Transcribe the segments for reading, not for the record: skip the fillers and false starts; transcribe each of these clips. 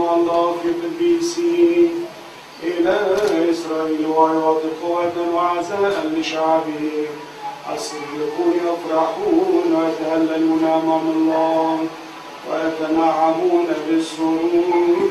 الله في قديسين إلى إسرائيل ويعطي قوة وعزاء لشعبه. الصديقون يفرحون ويتهللون أمام الله ويتنعمون بالسرور.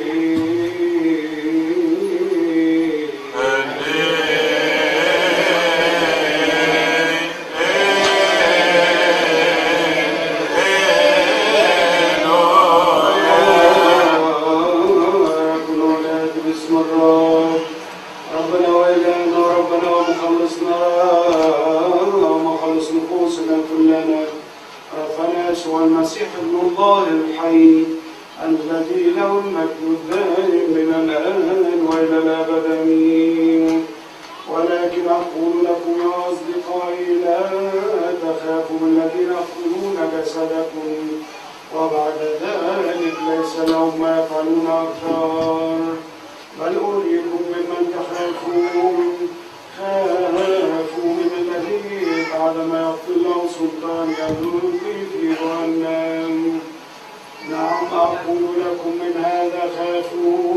ربنا وإلهنا ربنا ومخلصنا ومخلص نفوسنا كلنا ربنا يسوع المسيح ابن الله الحي الذي له المجد الدائم من الآن وإلى الأبد آمين. ولكن أقول لكم يا أصدقائي لا تخافوا من الذين يقتلون جسدكم وبعد ذلك ليس لهم ما يفعلون أكثر، بل أريكم ممن تخافون. خافوا من الذي بعدما يقتل له سلطان يلقي في جهنم. نعم أقول لكم من هذا خافوا.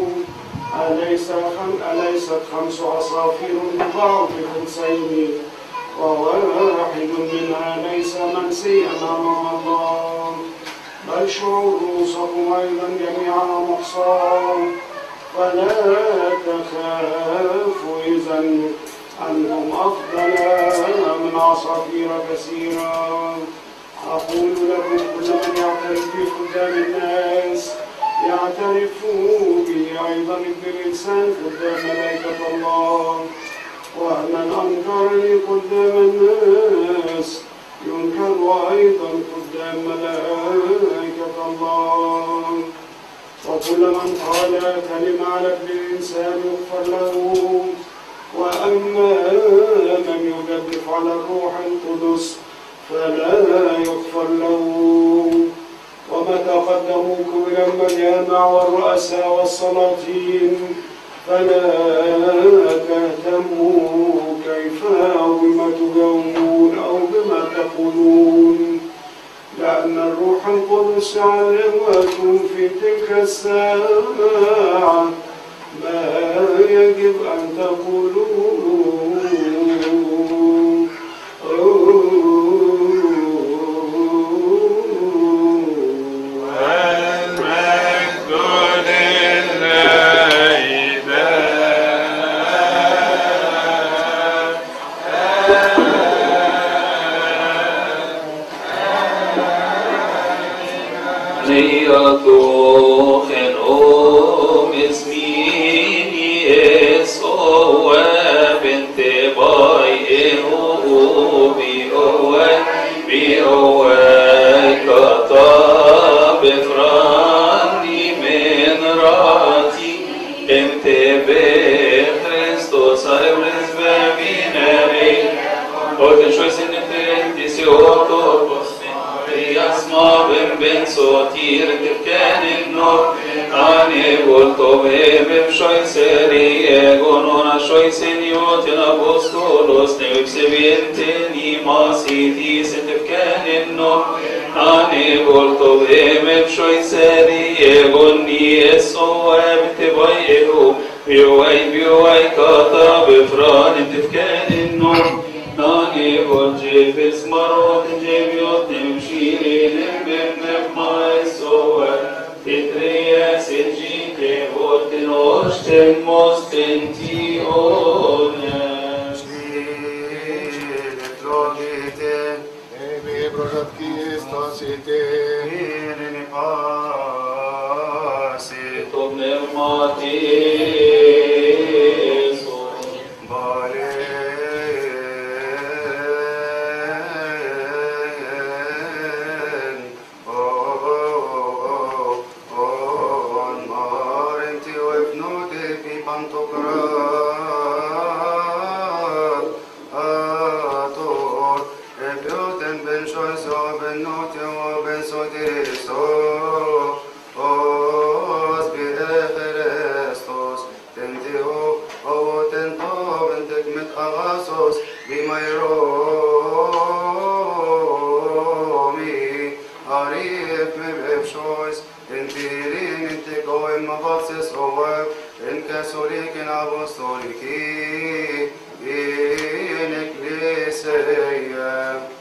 أليست 5 عصافير تضع في خمسين وواحد منها ليس منسيا أمام الله؟ بل شعور رؤوسكم أيضا جميعا محصى. فلا تخافوا إذن أنتم أفضل من عصافير كثيرة. أقول لكم كل من يعترف بي قدام الناس يعترف بي أيضا ابن الإنسان قدام ملائكة الله. ومن أنكرني قدام الناس ينكر أيضا قدام ملائكة الله. وكل من قال كلمة على ابن الإنسان يغفر له، وأما من يجدف على الروح القدس فلا يغفر له. ومتى قدموكم إلى المجامع والرؤساء والسلاطين فلا تهتموا كيف أو بما تجاوبون أو بما تقولون، لأن الروح القدس يعلمكم في تلك الساعة ما يجب أن تقولوا. apostis over in Catholic and Apostolic in Ecclesia.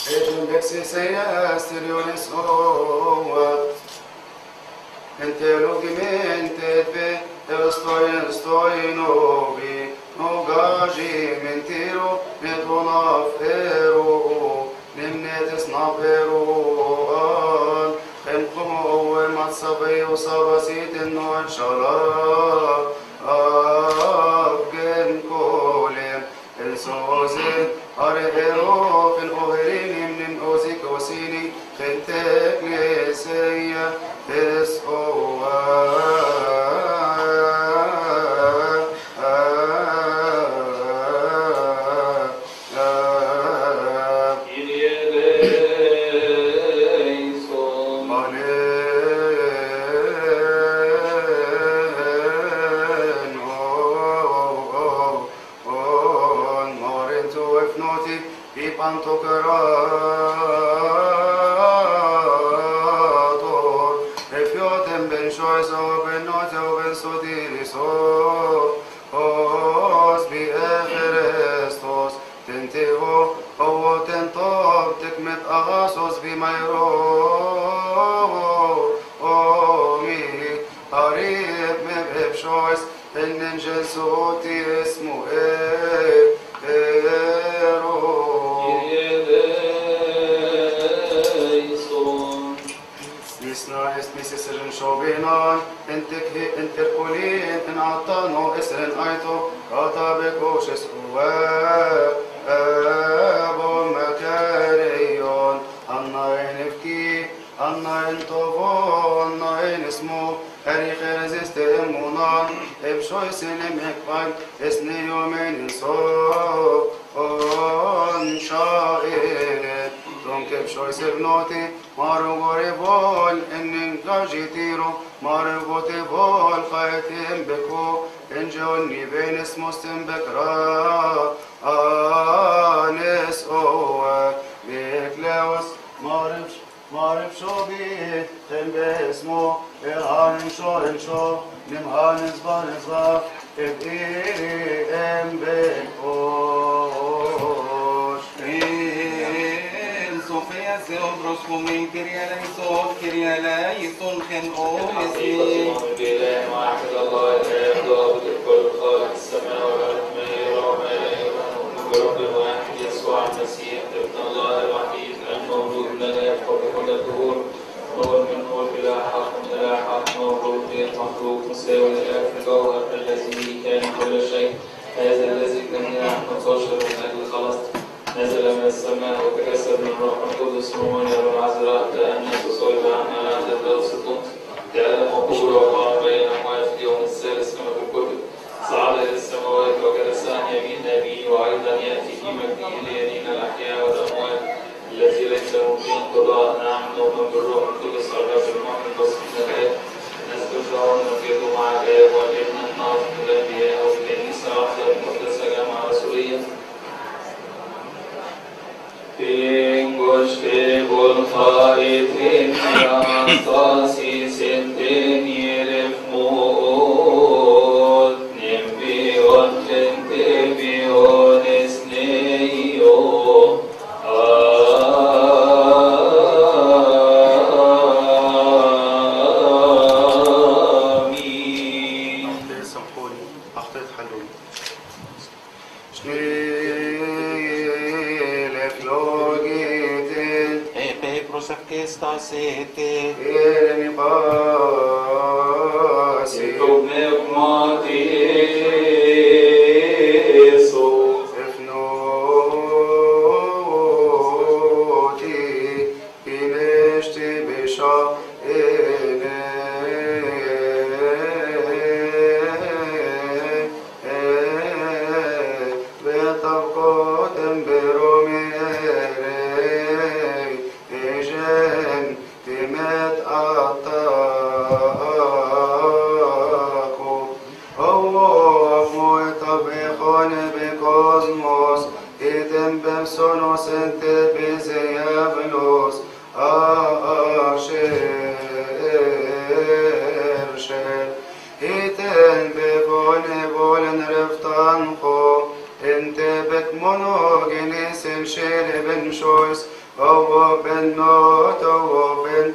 Ejun beksisaya stirionis ovat. Entelogimente pe estoy novi, no gaji mentiro, netona fero, nimnetes naperu an, emkumo el matsabe usabasit no shala, abgen kolem, el sozen arehero fin oherin min ozik osini, fintek leseya, es انت بك monogenes en själven sjøs, og ben nåt og ben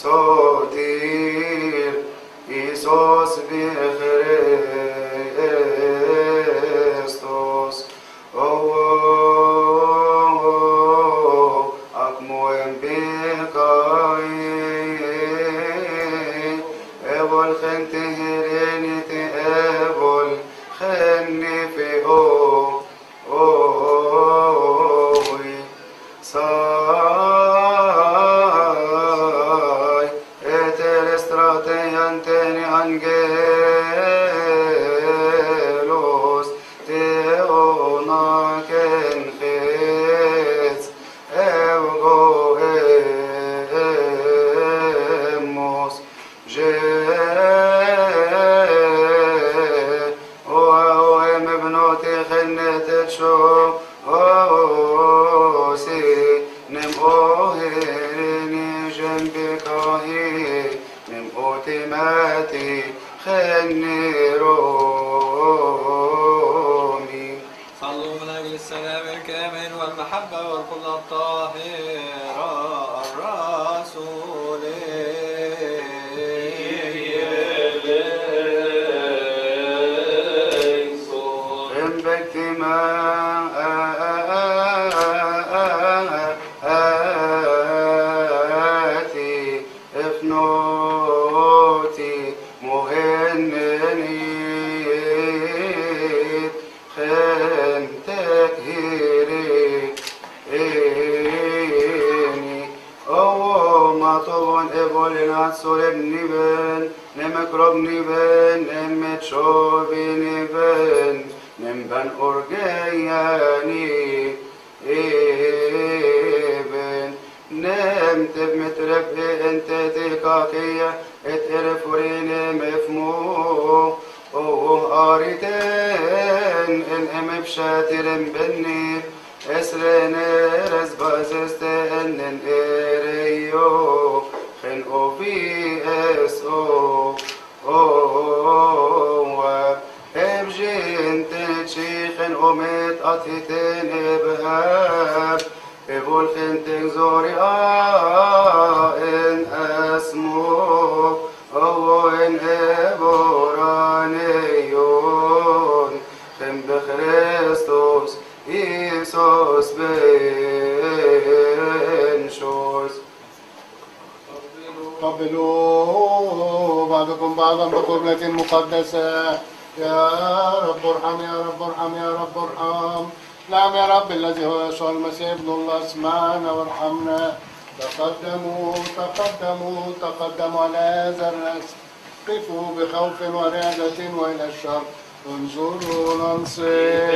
sotir, Isos vi Christos, akmoen bekai, evol khente herenite evol khenne fe sai eterestrate anteni angelos teona ken fets evgo emos je وهم ابنوتي خنت تشو سي نم اوهرني جنبك هي نم اوتماتي خني رومي صلوا من أجل السلام الكامل والمحبة والكل الطاهرة الرسولين باجتماعاتي افنوتي مهنني خنتك هيريني او مطبون ابولنا سوربني بن نمكربني بن نمتشوبني بن نمبن أرجياني إبن نمت بمترب أنت تكاكية اترفورين مفمو أوه آريتين إن أم بشاتر بني أسرين رزبازستين إن إريو خن أوفي أسو ابجين تنشيخن أمت أتيتين إبهاب إبول خنتك زوري إن أسمو أو إن إبورانيون خن بخريستوس إيسوس بن شوز قبلوا بعضكم بعضا بقبلة مقدسة يا رب ارحم يا رب ارحم يا رب ارحم. نعم يا رب الذي هو يسوع المسيح ابن الله اسمعنا وارحمنا. تقدموا تقدموا تقدموا على هذا الرأس. قفوا بخوف ورعدة وإلى الشر انظروا ننصر.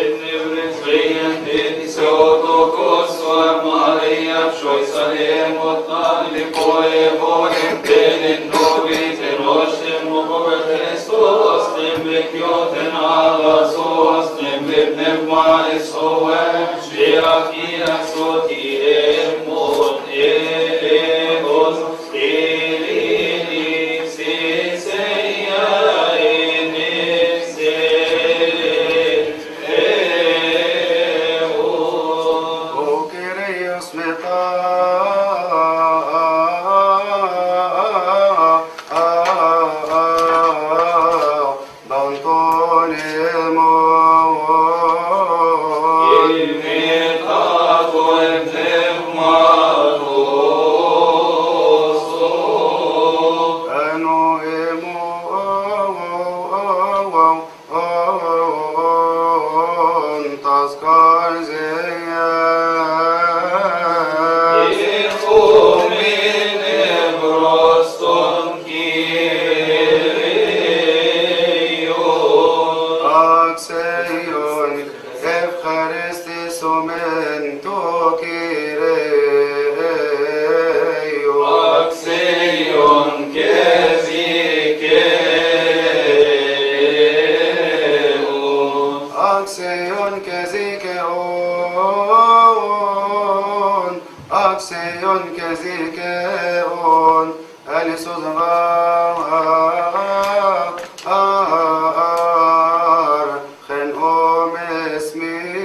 خن اسمي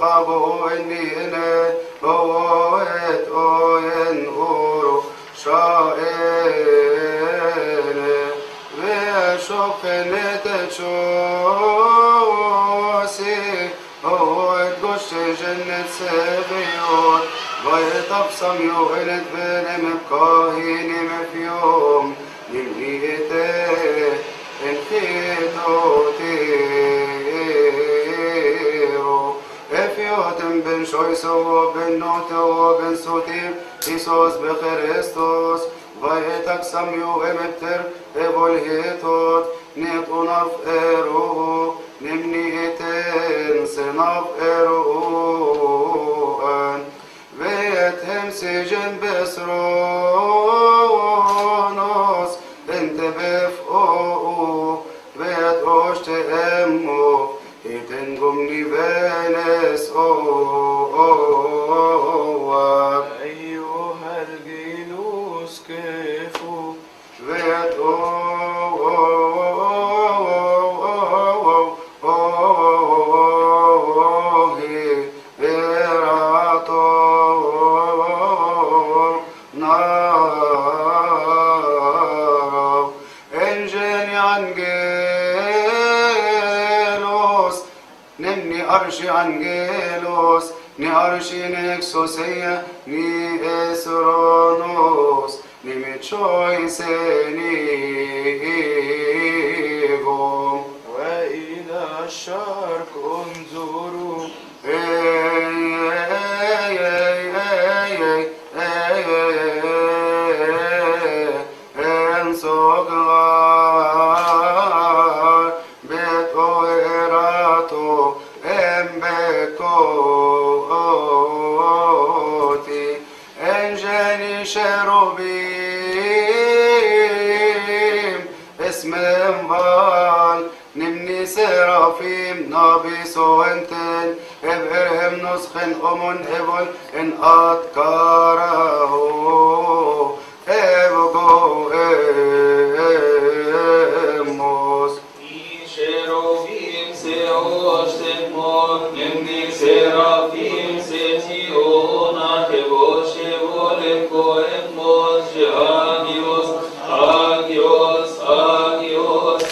خابو إني إني أوت أوين أورو شائني بشوق نتشوسي أوت قش جنة سبيون غير تبصم يوهنت بين مكاهين مفيوم نمليته انخيطوتيرو افيوتم بن شويسو وبن نوتو وبن سوتيم إيسوس بخريستوس غير تبصم يوهمتر إبولهيتوت نيطونف إيرو نمنيتين سنف إيروان بيتهم سجن بسرونوس انت بفقو بيت اوش تأمو يتنقمني بانس أيها الجلوس كيفو بيت أرشي عنجيلوس ني أرشي نكسوسية ني إسرانوس ني متشوي سينيغو وإلى الشرق انظروا سرافيم نابيس وانتن ابرهم نسخن أمن ابن ان أتكاره ابقو اموس شرافيم سيوشتمون نمني سرافيم سيتيونا كبوشي ولكو اموس جانيوس آجيوس آجيوس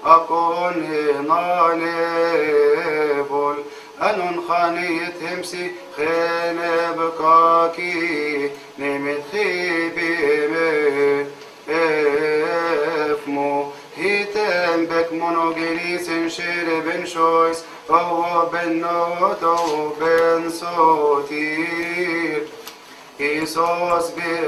أكون نانبول أنون خانيت همسي خينب كاكي نمت خيبي افمو هيتم بك مونوجينيس شير بن شويس أو بن نوت أو بن صوتير إيسوس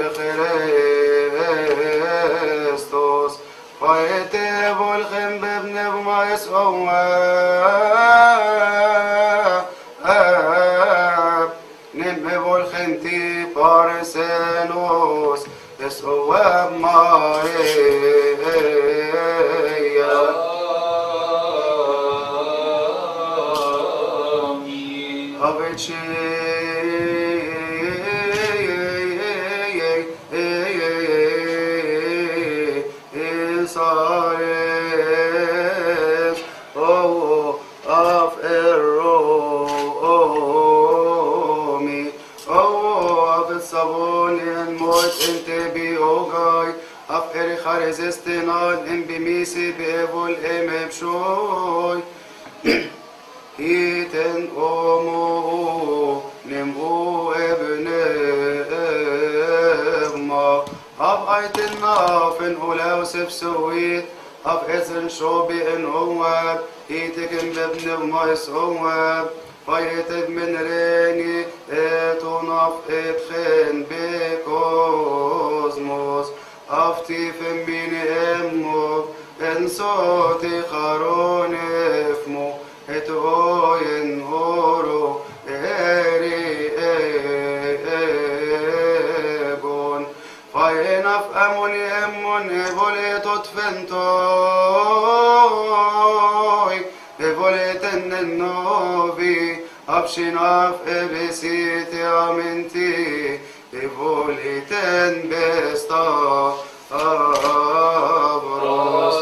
بخريستوس قايتب الخم بابن بما يسوى نمب الخنتي بارسنوس يسوى مايا أبتشي صارف أو أف الرومي أو أف الصابون الموت انت بيوغاي أف إري خارزستنان ام بميسي بيبول ام بشوي هيتن أمو نمو ابن ابما أف أيتنا فن أولاو سبسويت أف إسن شوبي إن أواب هيتكن بابن بما يسواب فايتد من ريني اتونف اتخن بكوزموس أفتي فميني امو ان صوتي خارون افمو اتوين هورو اري ايبون فاين افاموني امون ايبولي تطفنتوي ايبولي تننوبي ابشناف ابسيتي امنتي ايبولي تنبستا ابروس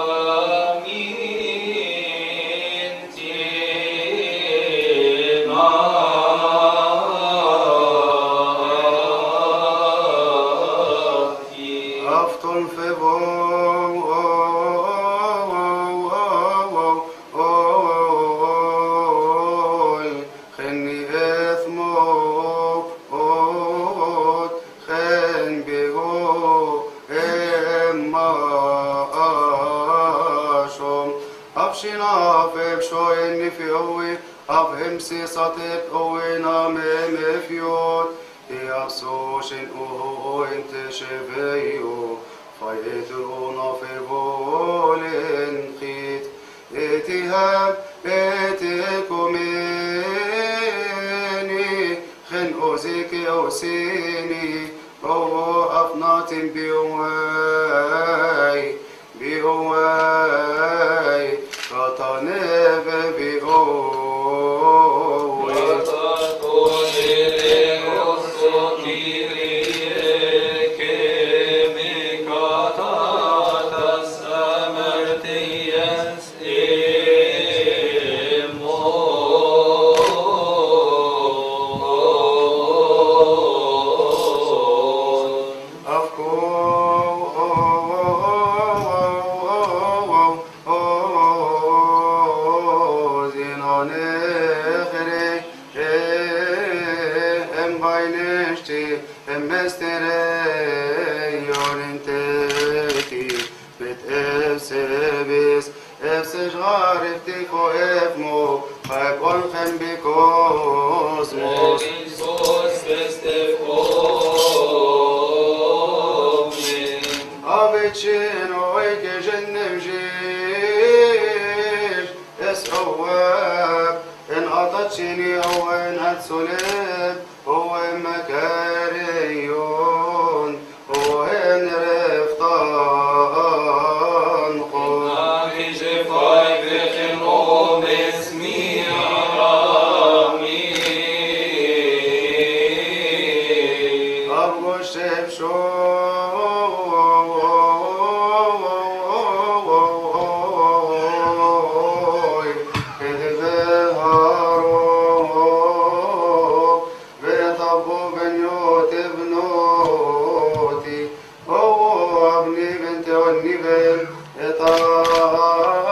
همسي صاتك اوينا مفيوت ياسوشن او انت شفيو فايترونا في بولن خيت اتهام اتكميني خن اوزيك اوسيني او افنات بيواي بيواي فطنب بيواي والنبل إطار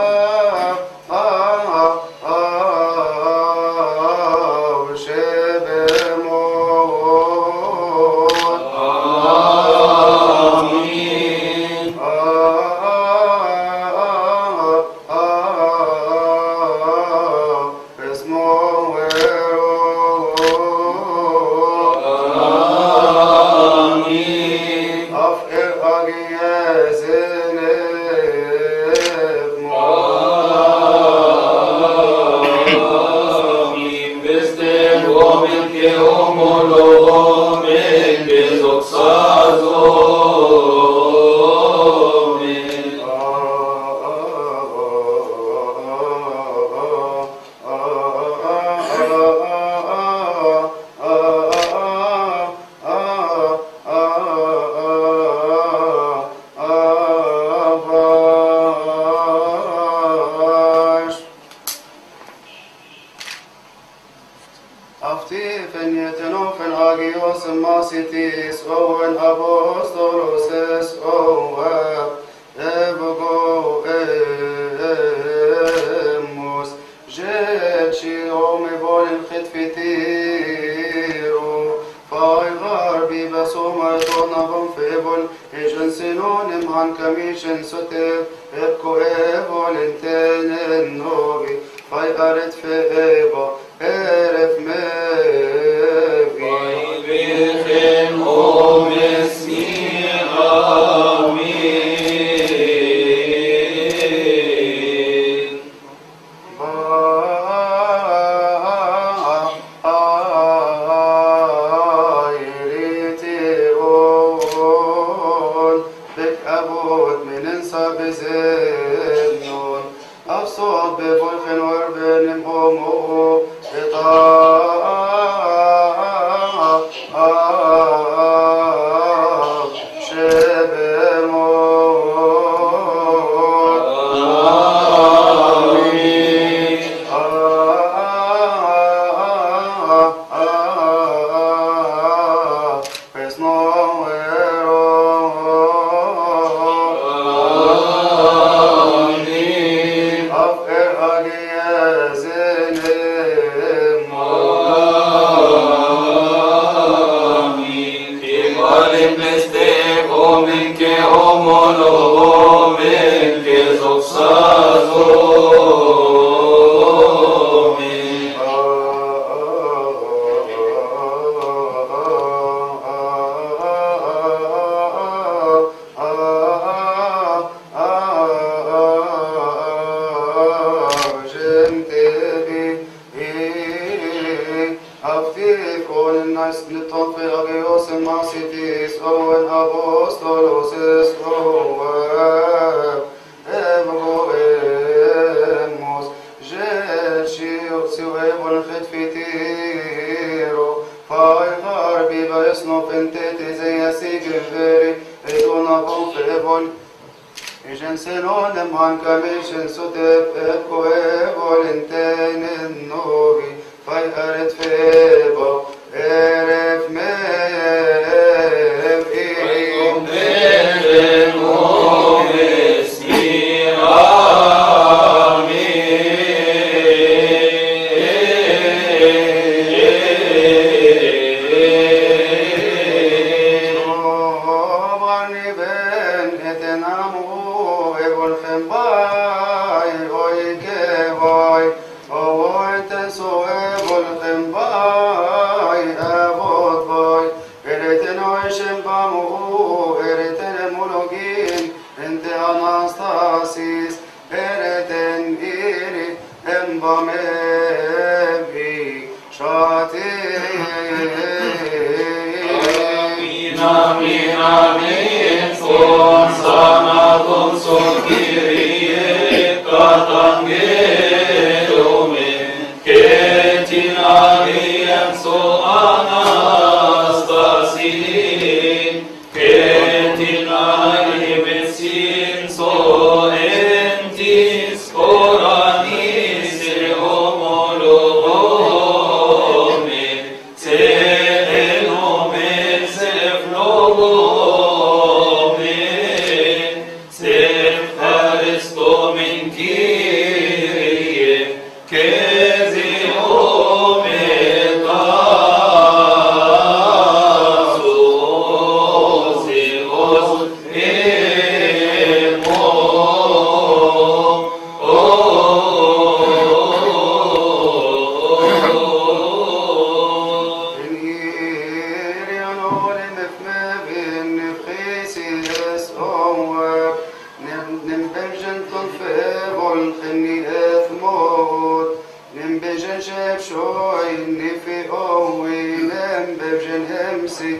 نمسي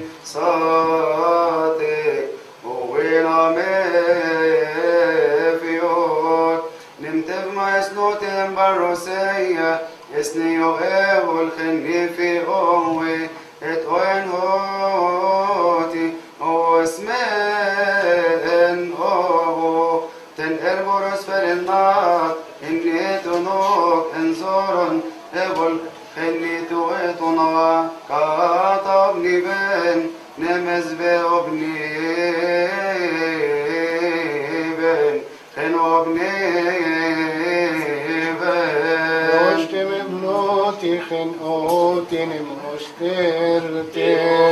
صاتك ووينا مفيوت نمتب ما يسنوتين بروسية يسنيو ايو الخني في أمي اتوين هوتي او اسمين او تنقر برس فرنات إني تنوك انزورن ابل خني تويتنا كاتبني بين نمز بابني بين خنو ابني بين وشتم ابنوتي خنقوتي نمشترتي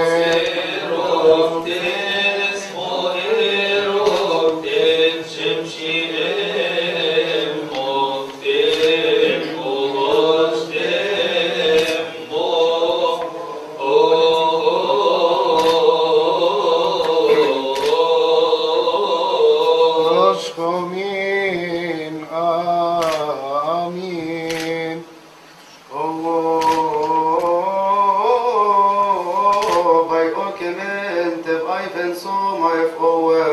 آمين آمين بيقولك من تبقى يفنسو ما يفقوه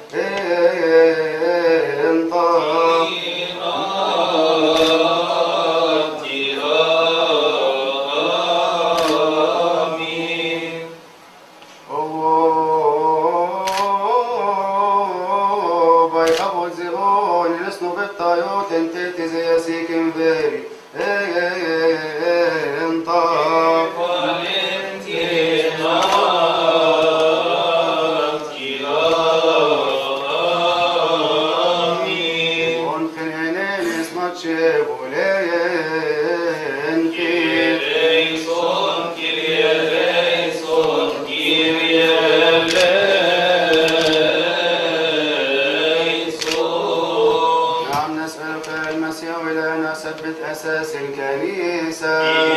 انت انت زي سيكن بيري انت ونخن عينين اسمع تشيبو لين ثبت أساس الكنيسة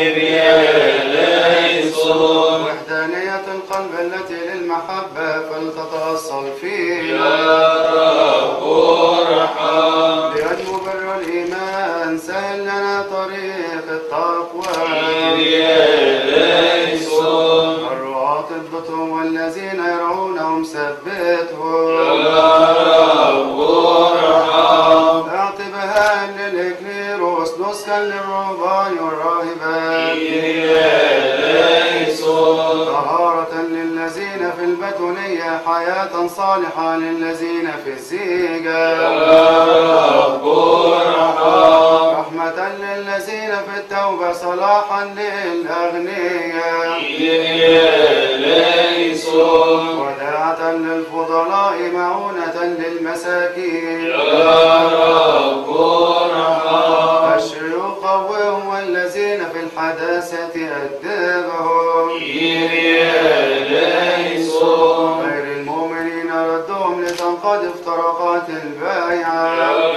وحدانية القلب التي للمحبة فلتتأصل فيها لينمو بر الإيمان سهل لنا طريق التقوى الرعاة اضبطهم والذين يرعونهم ثبتهم اعطبها للإكليروس نسكا للرهبان والراهبات طهارة للذين في البتولية حياة صالحة للذين في الزيجة رحمة للذين في التوبة صلاحا للأغنياء وداعة للفضلاء معونة للمساكين الشيوخ قوهم والذين في الحداثة أدبهم غير المؤمنين ردهم لتنقض افتراقات البايعة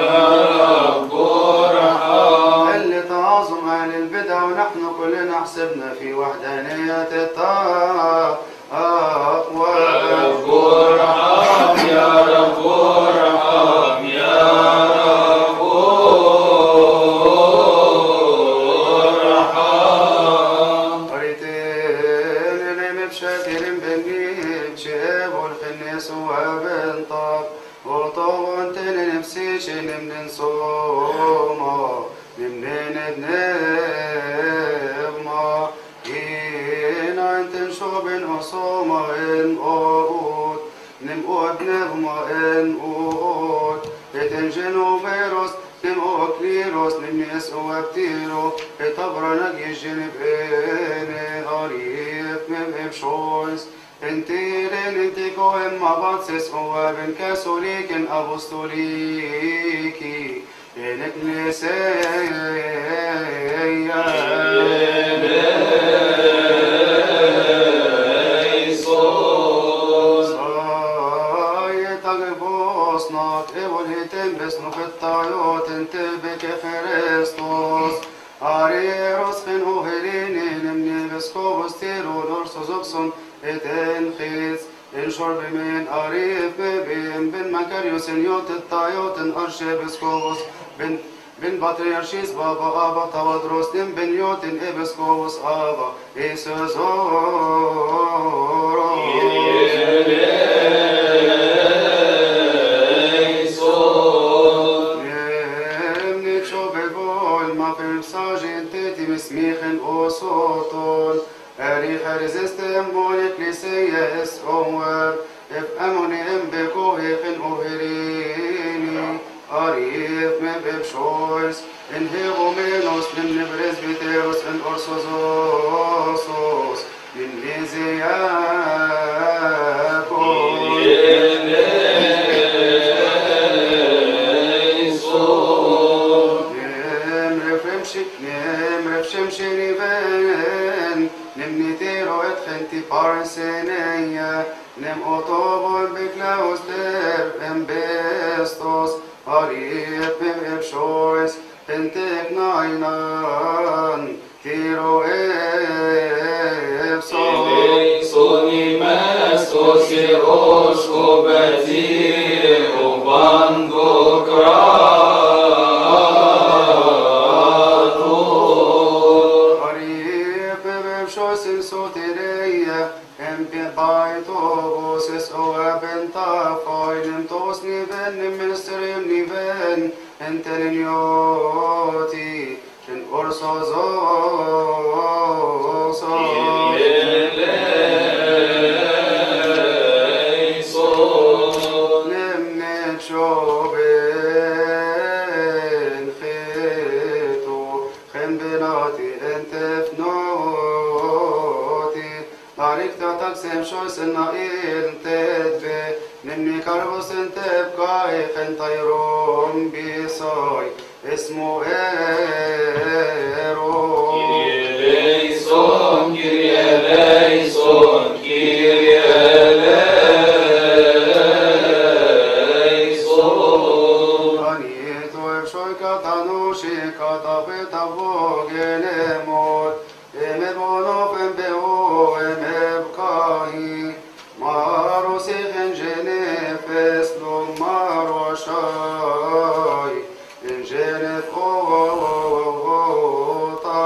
اللي تعظم أهل البدع ونحن كلنا حسبنا في وحدانية التقوى يا رب ارحم يا رب ارحم قريتين بشاتر بنجيب شاب والخنيس وبنطاب وطوان تاني نفسي شين من صوما منين بنبما هنا انت نشوب نصوما ان اوت نمقو بنغما ان اوت اتنجنو فيروس نمقو كليروس نميس وابتيرو اتبرا نجي جنب اني غريب مم بشويس انتيرين انتيكو اما باتسس هو بن كاثوليكن ابوستوليكي انك نسيا بسنو في الطايوت انتبك خريستوس اريروس خن اوهليني نمني بسكوبوس تيرو دورسو زوكسون اتن خيس الشرب من اريف بين بن مكاريوس نيوت الطايوت ارشي بسكوبوس بن بطريرشيس بابا ابا تودروس بن يوتن ابسكوبوس ابا ايسوس Resistem bon ecclesias over, if ammonem beco hechen overini, arif me bebshois, in hegomenos, in presbyteros and orsosos, in Parseneia, nem otobol beklauster, embestos, ariep epshois, pentek nainan, tiro epsos. Soni mestos eros obetir, obando krator. Ariep epshois in sotereia, Baitos es oabenta foinem tos niven ministerim niven entelinioti in orsosos nemnet shoben chetu chembenati entefnoti Tarikta taksem shois na'il tedve Nimni karvus tebkai Chentayrom bisoi Ismu Ero Kyrie eleison, Kyrie eleison. Anito efshoi katanushi katapeta vogenemot Emet bonof embeo Maro sichen genefes lo maro shai in genef ota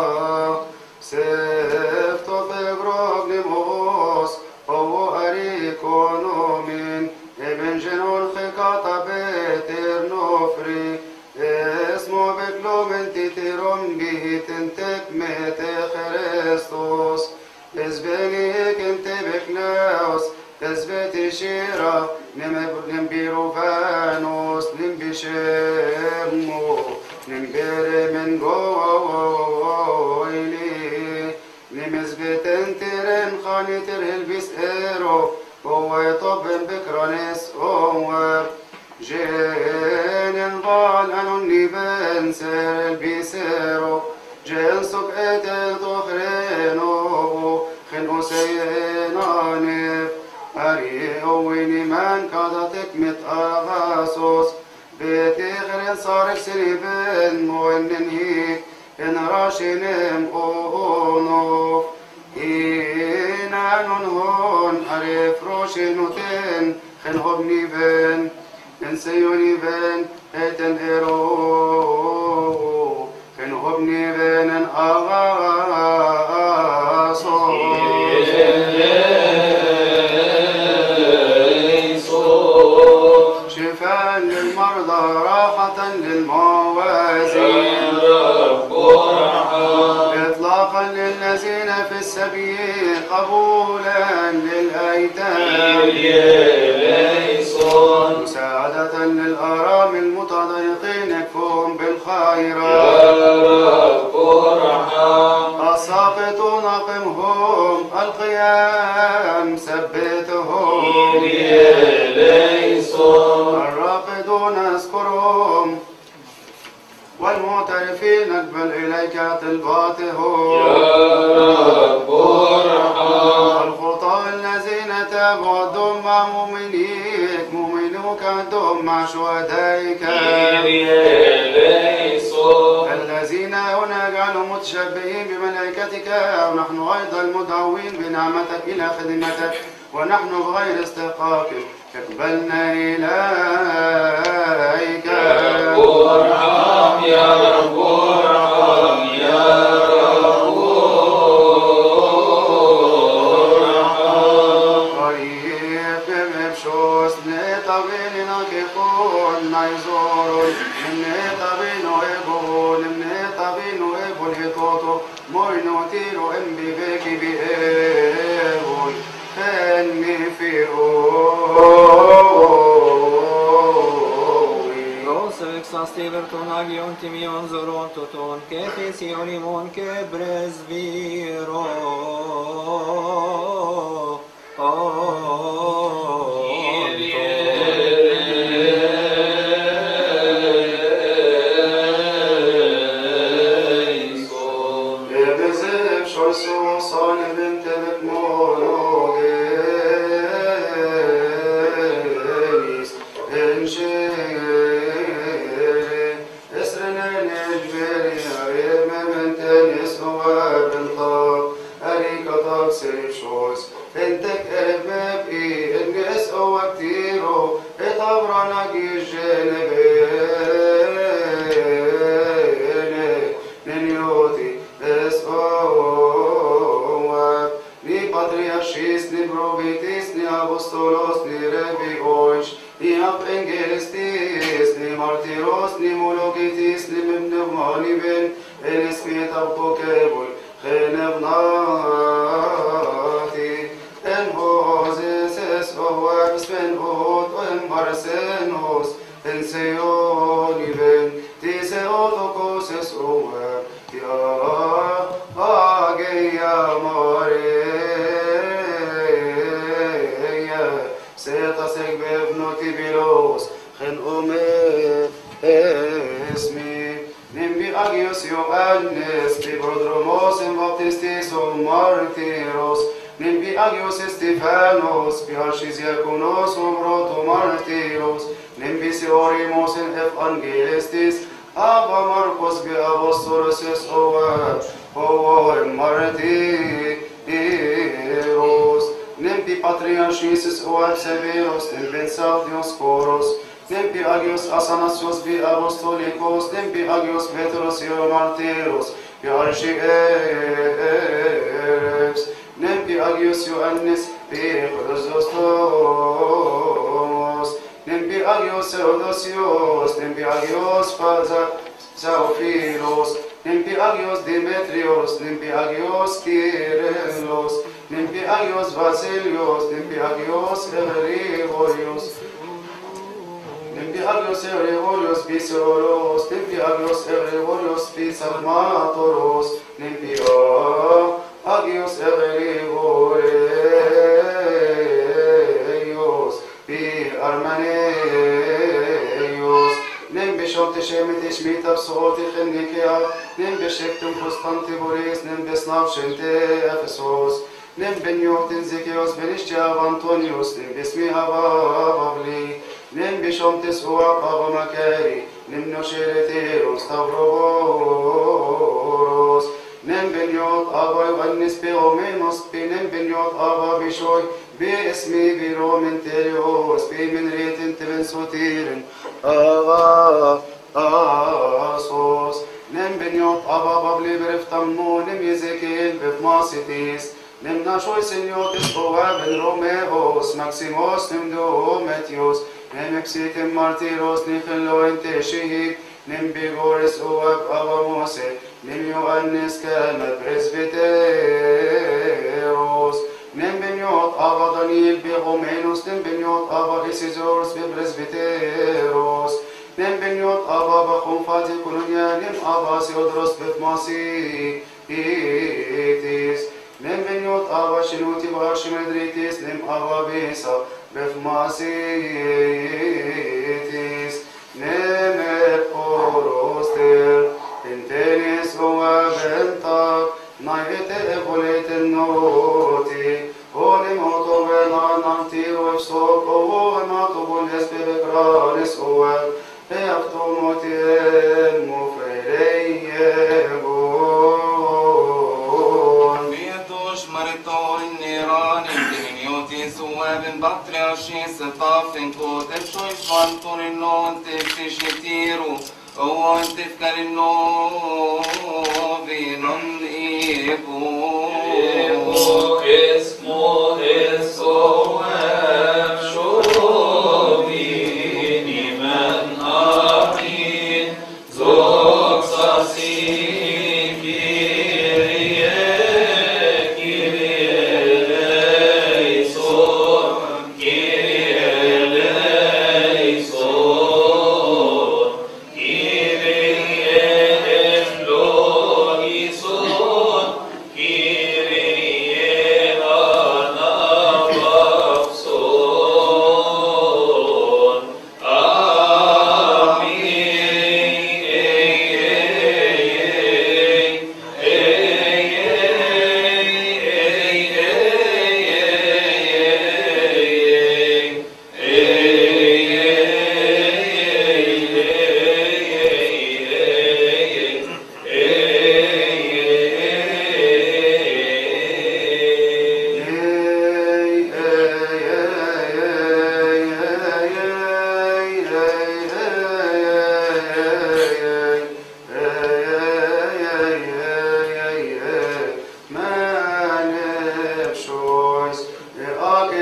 sefto fegrog nimos ovo arikonomin eben genon chekata beter nofri esmo beklomenti tirom bihitintek mete Christos Ezbenik ente beklaus Ezbeti shira Nimbiruvanos Nimbishemo Nimbere men goili Nimezbetentiren Khanitir hilbis ero Owe toben bekranes owe Jenen val anon niben ser elbisero جنسك أتل تخرينو خنو سينانف أري أويني من كادتك متأغاسوس بيتي غير صارك سنبن مويننهيك إن راشنم أونوف إن عنون هون أريف روشنوتين خنو بنيبن إن سيوني بن أتن إيرو Obni venen agaso شفاء للمرضى راحة للموازين إطلاقا للذين في السبيل قبولا للأيتام مساعدة للأرامل المتضايقين يكفون بالخيرات الساقطون قمهم القيام ثبتهم الراقدون اذكرهم والمعترفين اقبل إليك طلباتهم الخطاة الذين تابوا الدم مع مؤمنيك مؤمنوك الدم مع شهدائك الذين هنا جعلوا متشبهين بملائكتك ونحن أيضا مدعوين بنعمتك إلى خدمتك ونحن بغير استحقاق اقبلنا إليك ارحم يا رب ارحم يا رب ارحم قريب بمبشوس نطبين نكفون نيزورون نطبين ويبون نطبين ويبون هتوتو موينو تيرو ام بيبيكي بيه Prosevek sastiverton agion timion zoron toton, kefisionimon kebresviro.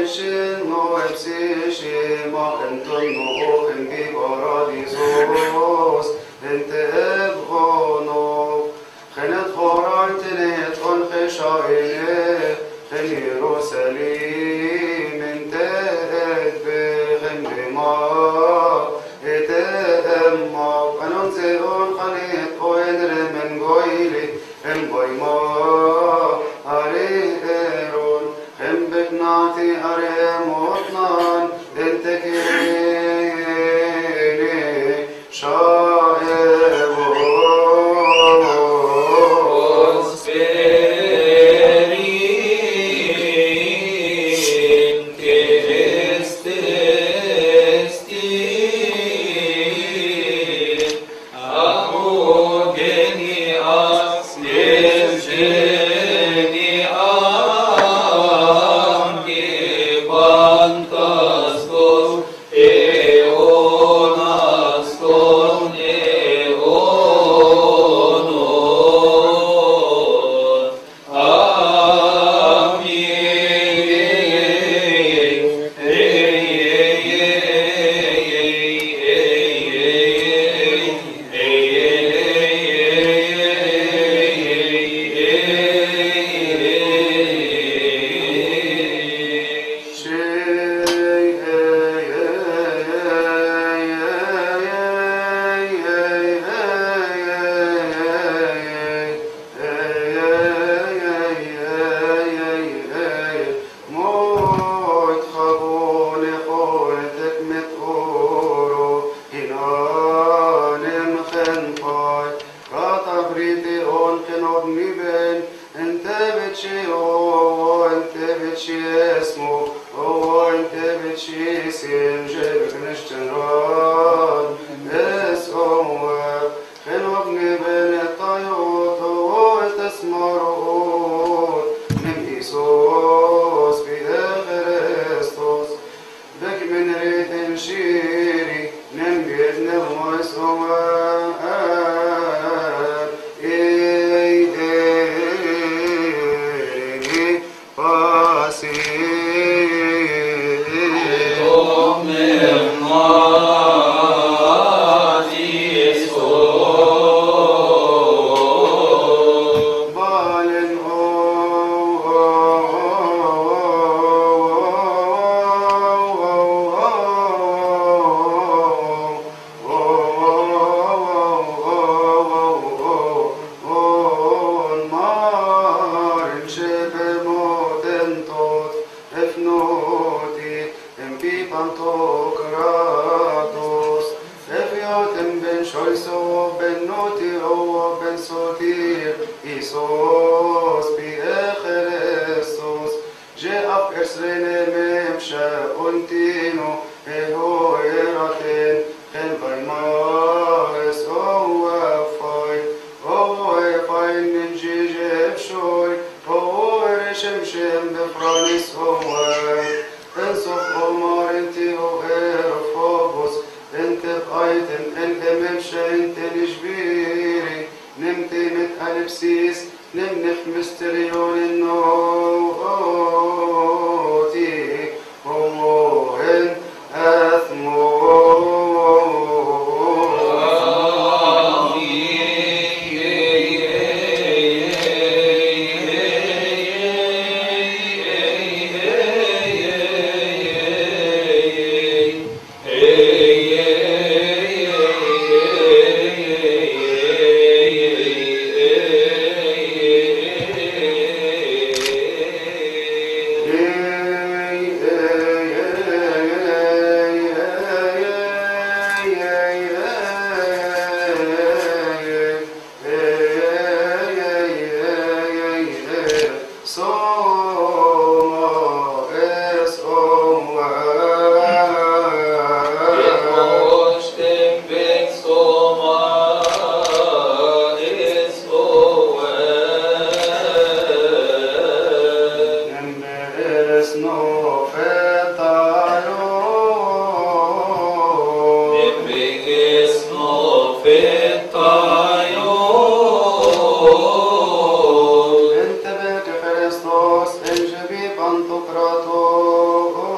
انت بك Χριστός, εν γεβίπαν το κρατό.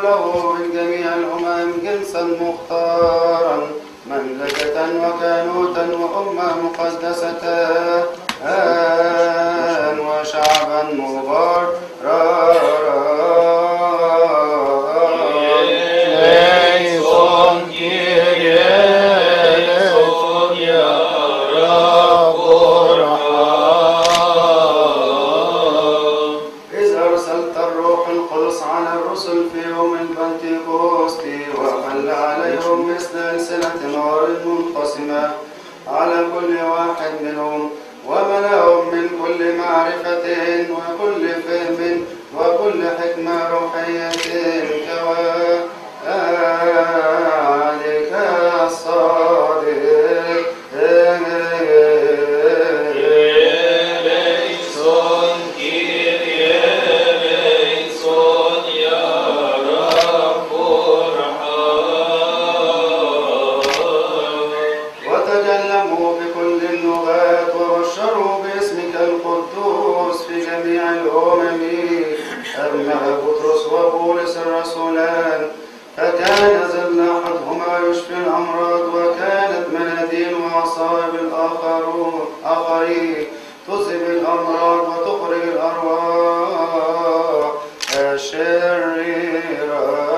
له من جميع الأمم جنسا مختارا مملكة وكهنوتا وأمة مقدسة وشعبا مباركا في يوم البنتكوست وحل عليهم مثل ألسنة نار منقسمة على كل واحد منهم وملأهم من كل معرفة وكل فهم وكل حكمة روحية كوالك الصادق بطرس وبولس الرسولان فكان ظل أحدهما يشفي الأمراض وكانت مناديل ومصائب الآخرين تذهب الأمراض وتخرج الأرواح الشريرة.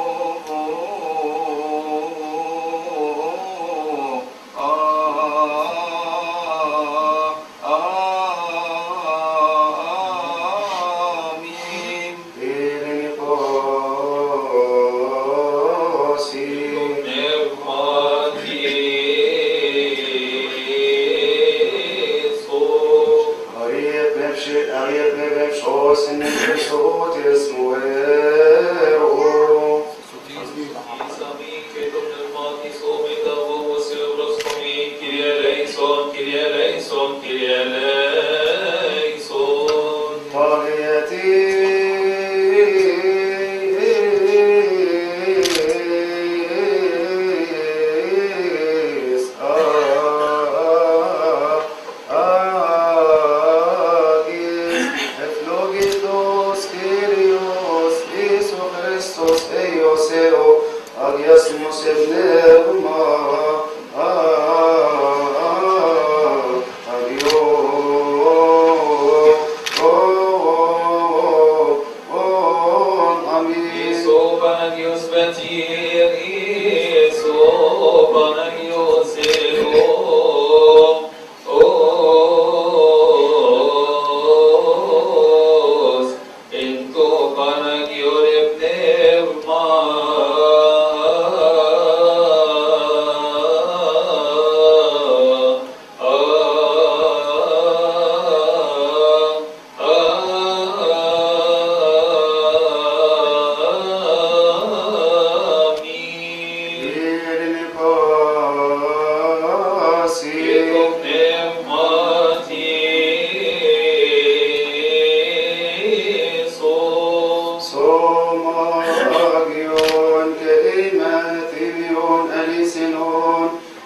Oh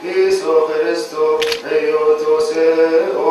Isu Christo, Eioto Seo,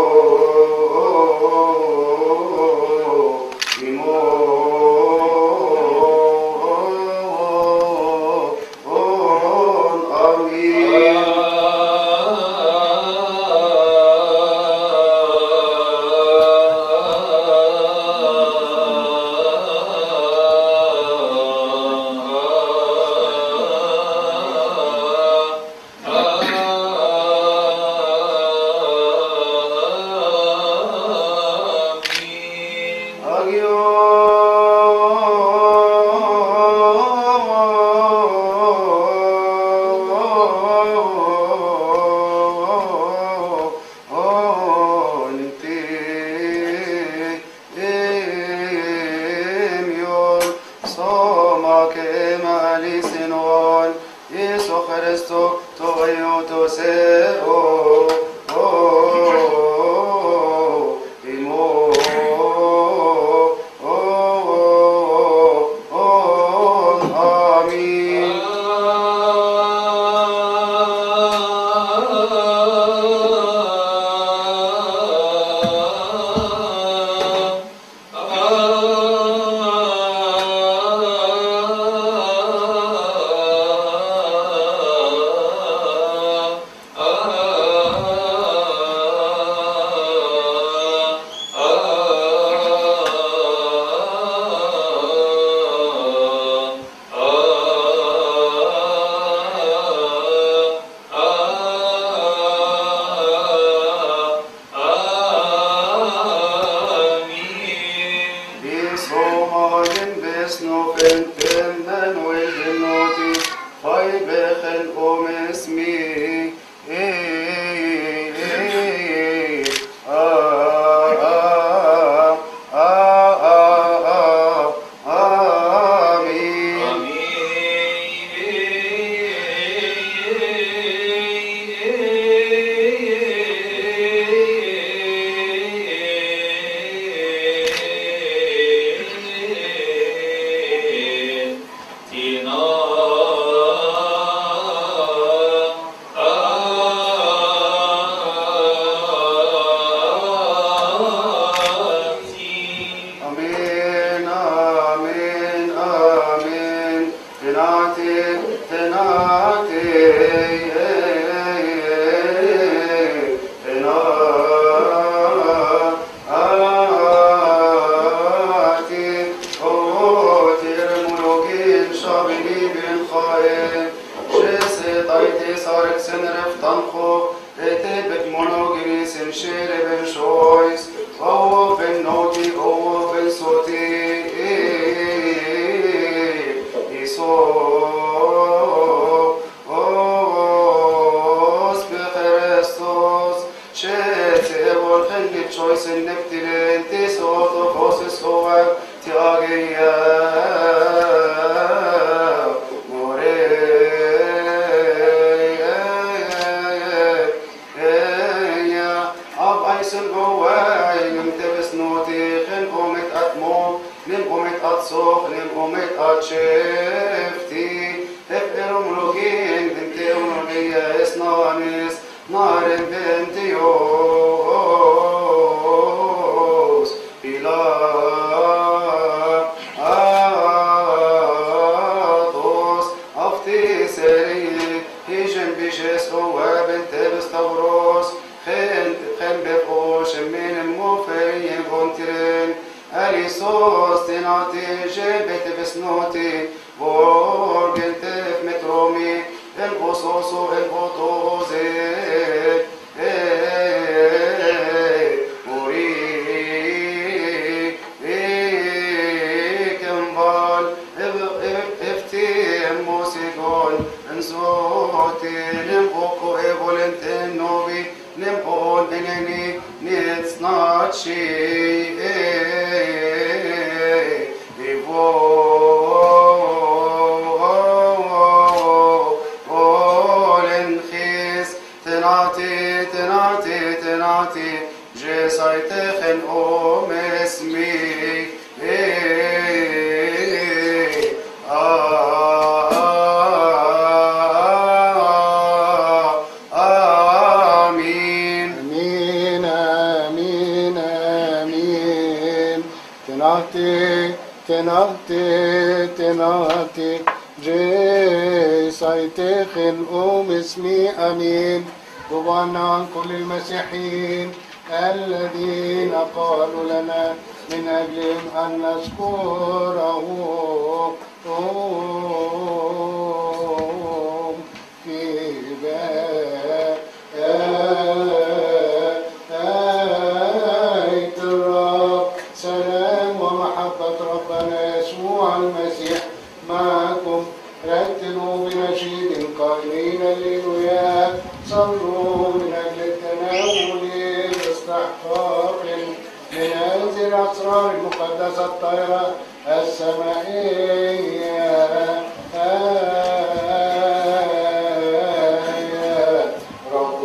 تناتي جيسايتخن اسمي أمين. غفرنا عن كل المسيحيين الذين قالوا لنا من أجلهم أن نذكره في بيت الرب. سلام ومحبة ربنا يسوع المسيح معكم. رتلوا بنشيد قائلين هللويا. صلوا من أجل التناول باستحقاق من هذه الأسرار المقدسة الطاهرة السمائية. رب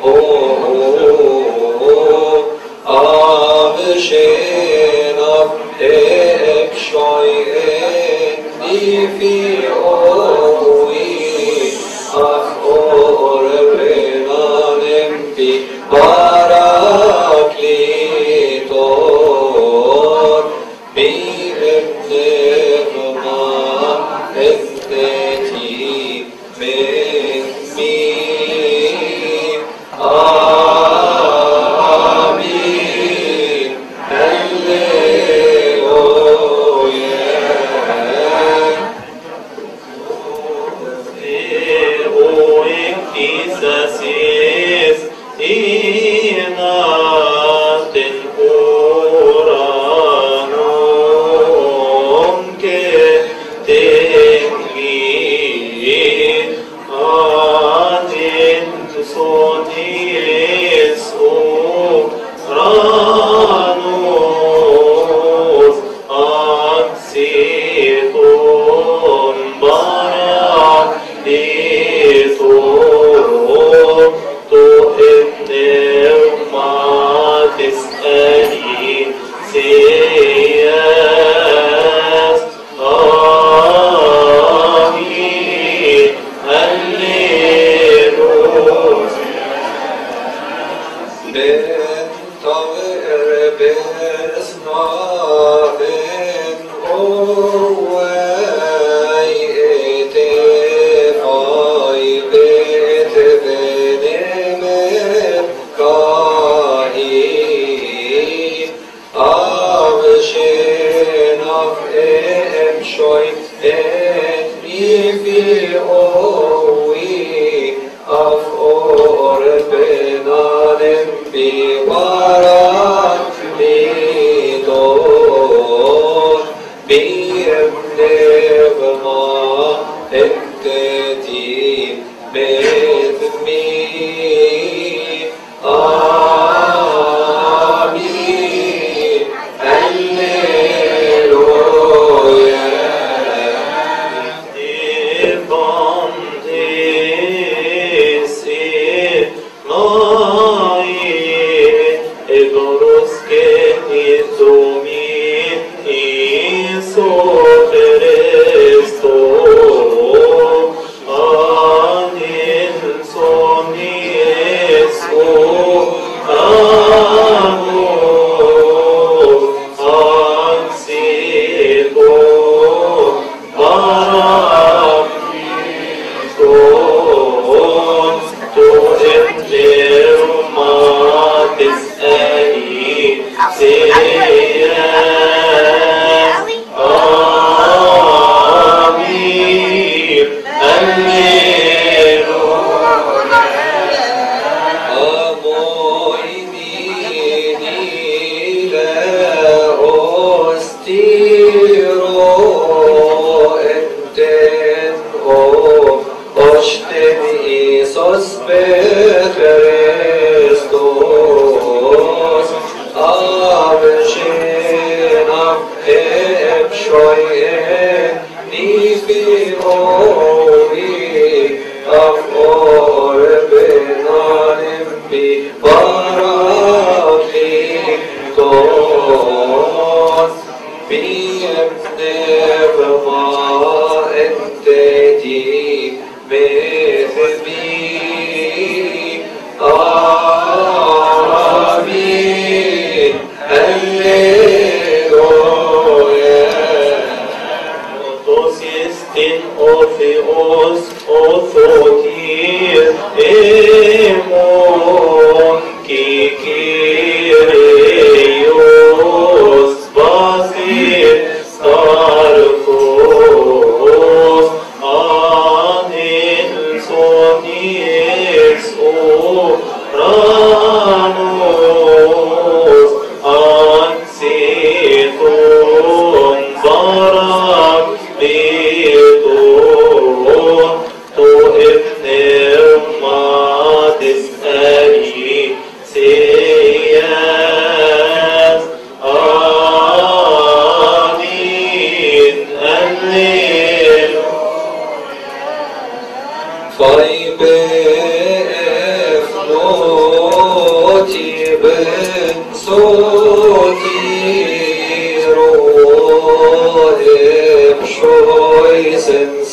Fai bene,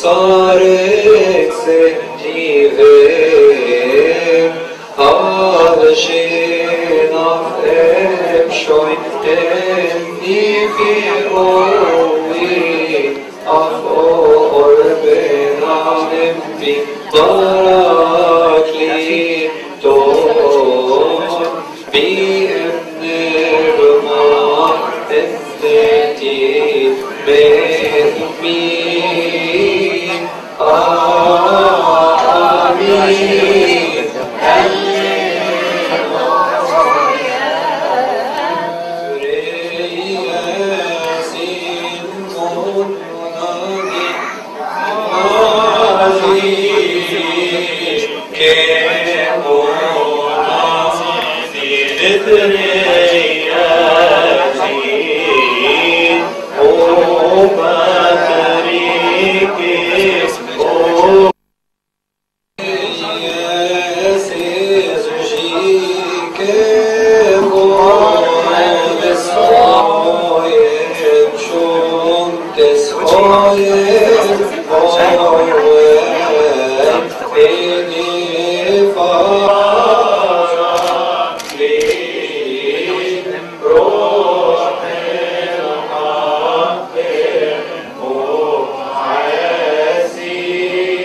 Sarek sentive Avshin of Emshoin Emnifioi of Orbenanim Parakli Ton B'Nirma Etheti Mehmi Amin.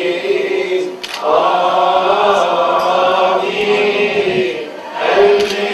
Amen.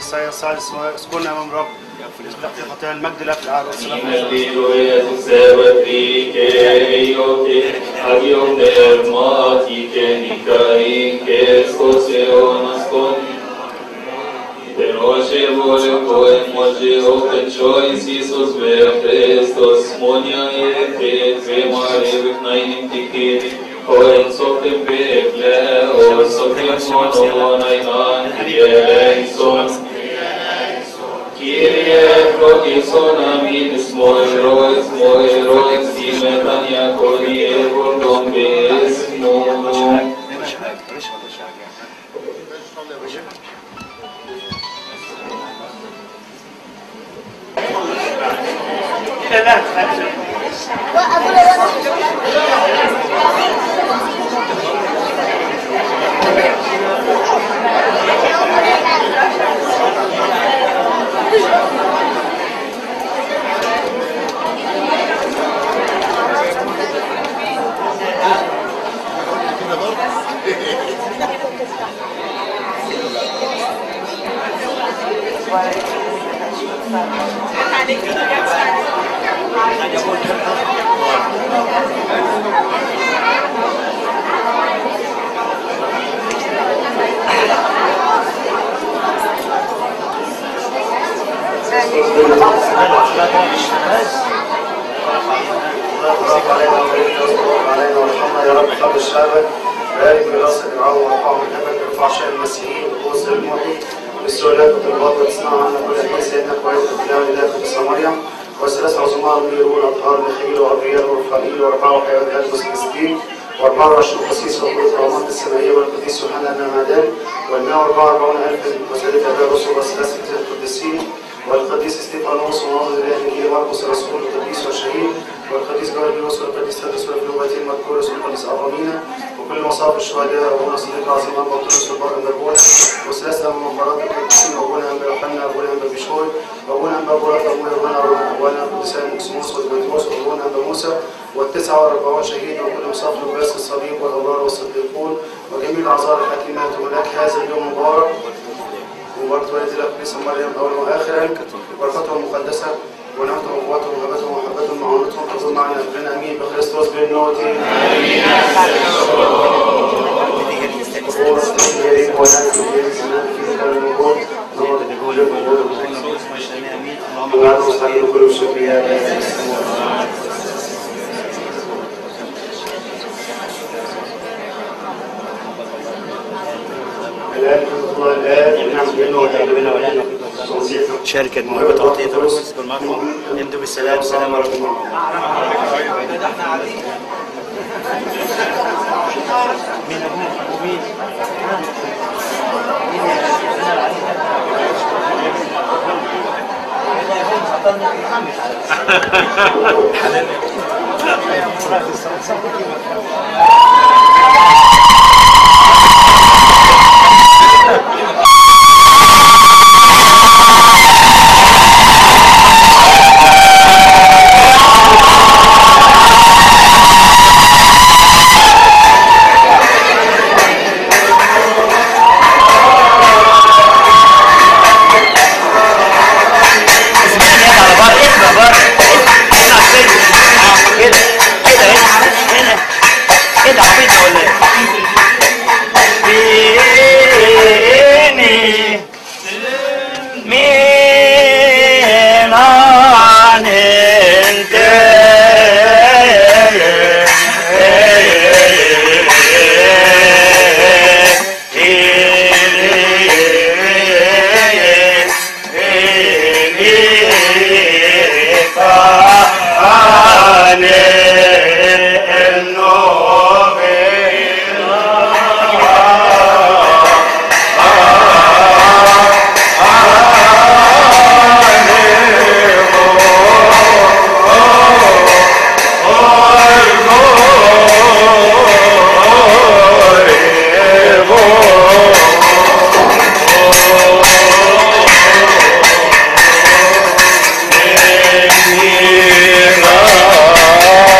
السيد الثالث اسكننا امام رب في خطايا المجد لك العهد والسلام. Roche vole poet moje open choice Jesus ver Christus monia e mare veknain tikir poet sote pekle o sote mono nainan eleison Kyrie proison amin smoirois simetania kodi evordom besmo شركة موهبة تعطية الرسول تكون معكم. امضوا بالسلام. السلام عليكم. مين أبوك ومين؟ Oh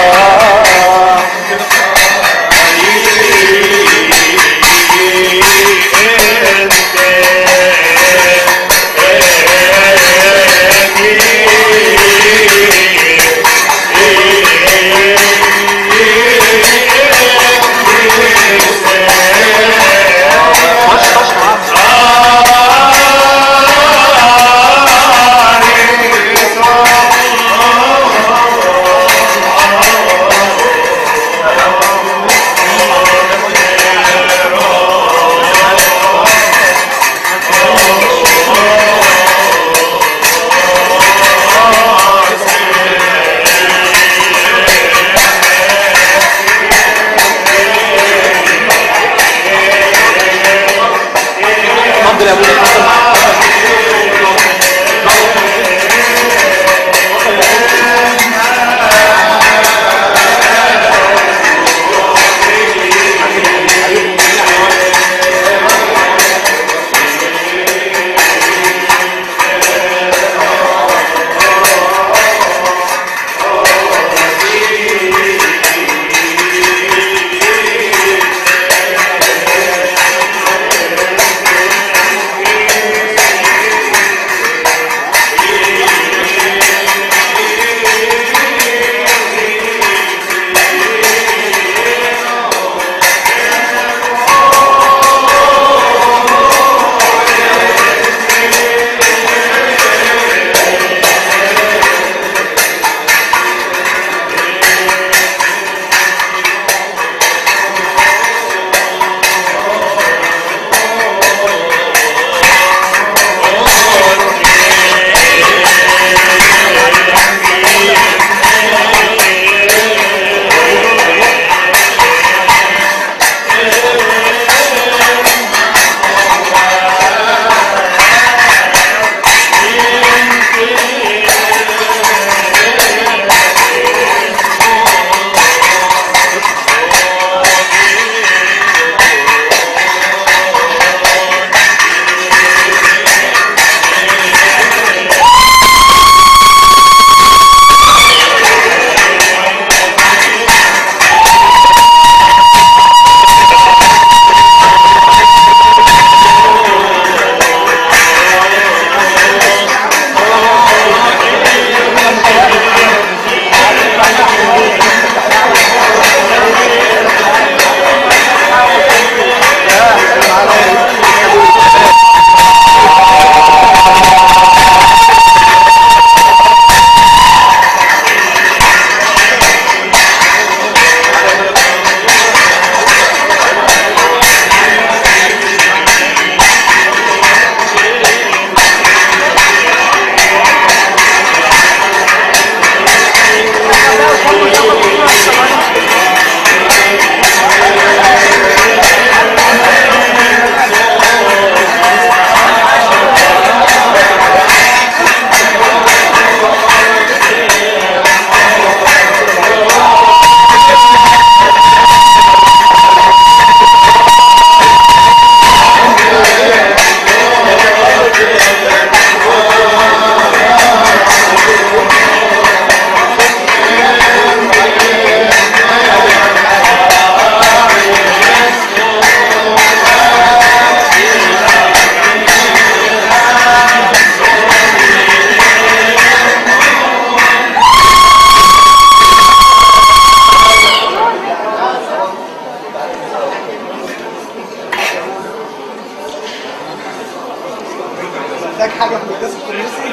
محتاج حاجه من الناس الكرسي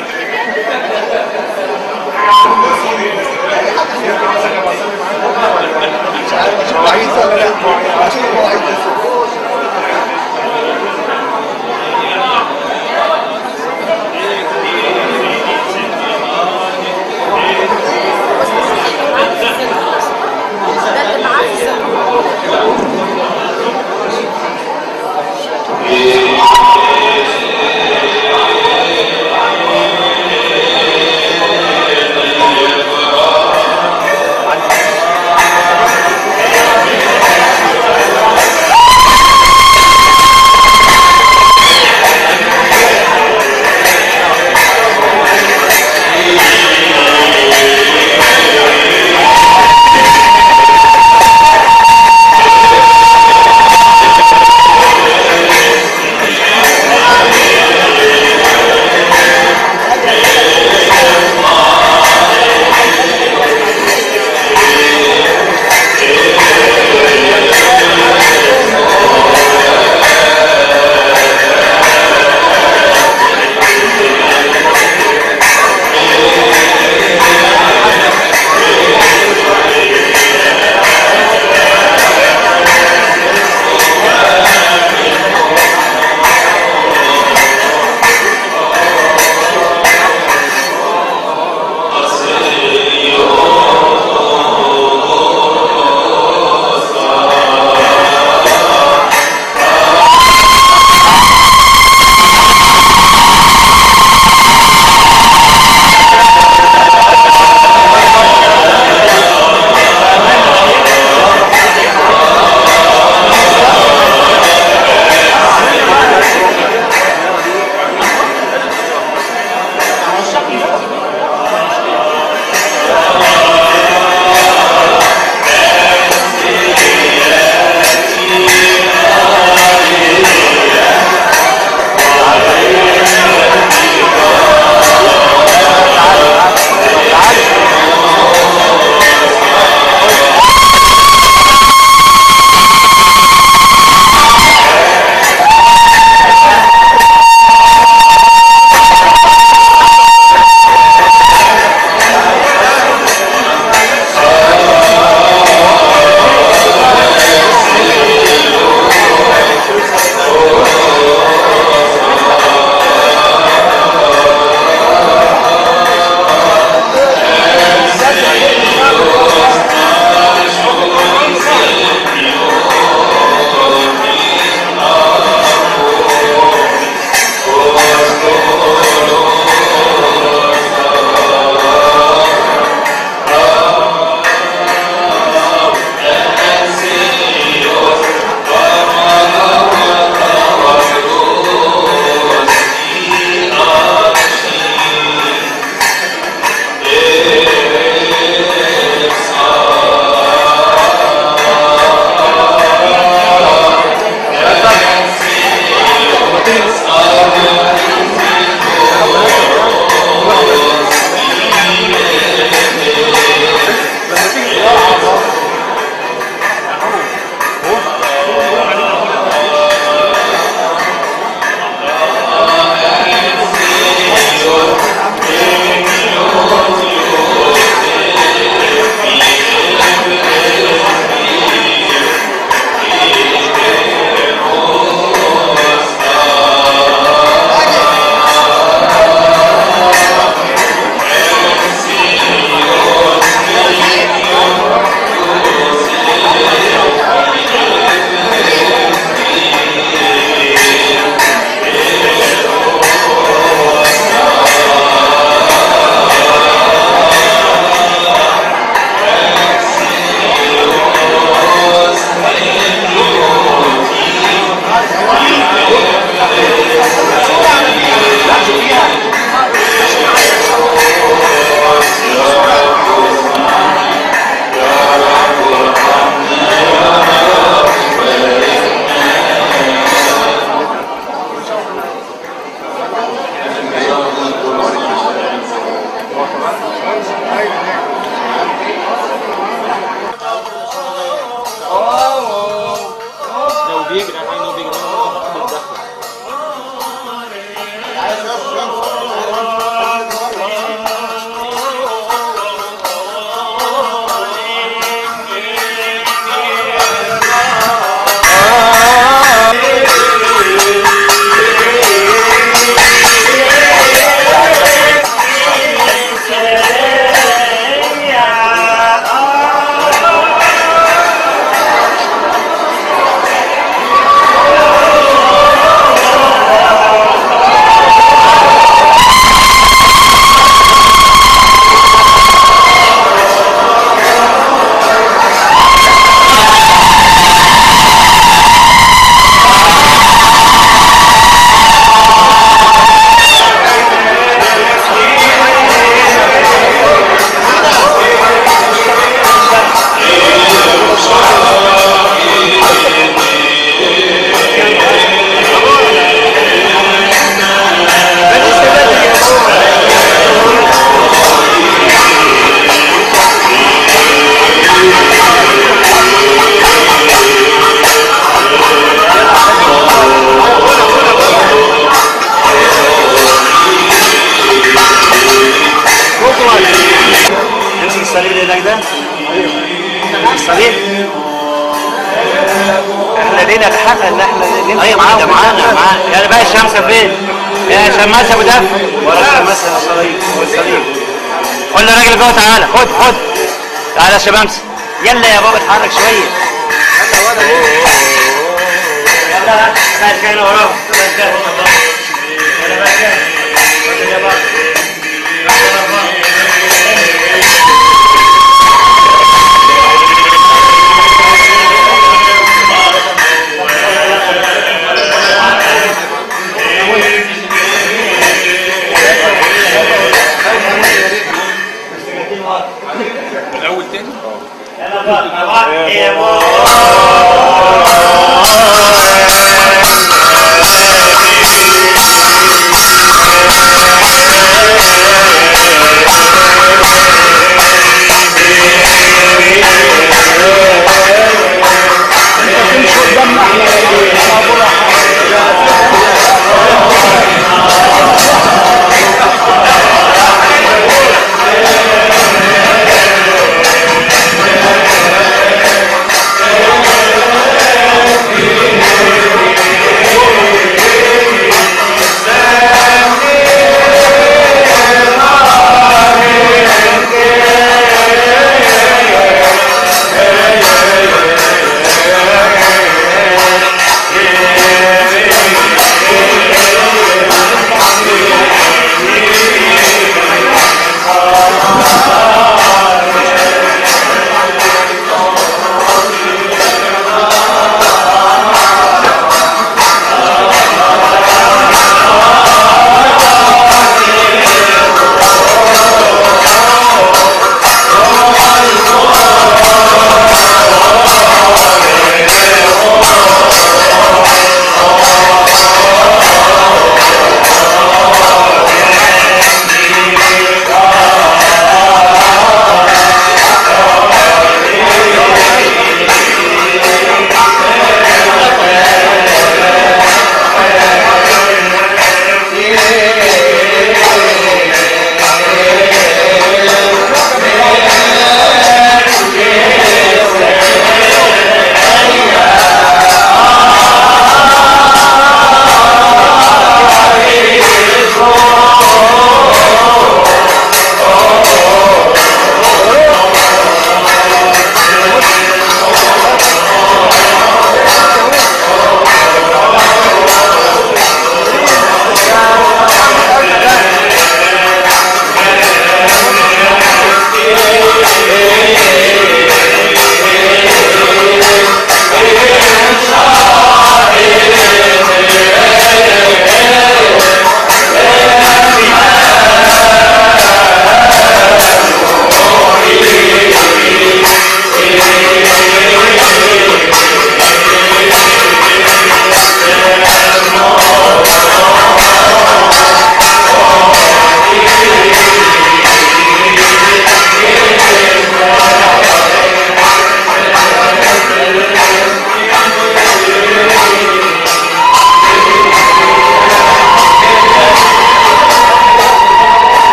مش عارف اشوف مواعيد ولا لا اشوف مواعيد Oh! الصليب اللي هناك ده؟ الصليب؟ احنا لينا الحق ان احنا نمشي ايوه معاهم. معانا يعني بقى الشمسة فين؟ يا شماسة ابو دف ورا الشماسة يا صليب والصليب. قول للراجل جوه تعالى خد تعالى يا شمامسة. يلا يا بابا اتحرك شوية. يلا بقى كده وراهم. يلا بقى كده يا بابا. الأول تاني؟ يلا بقى يا بابا.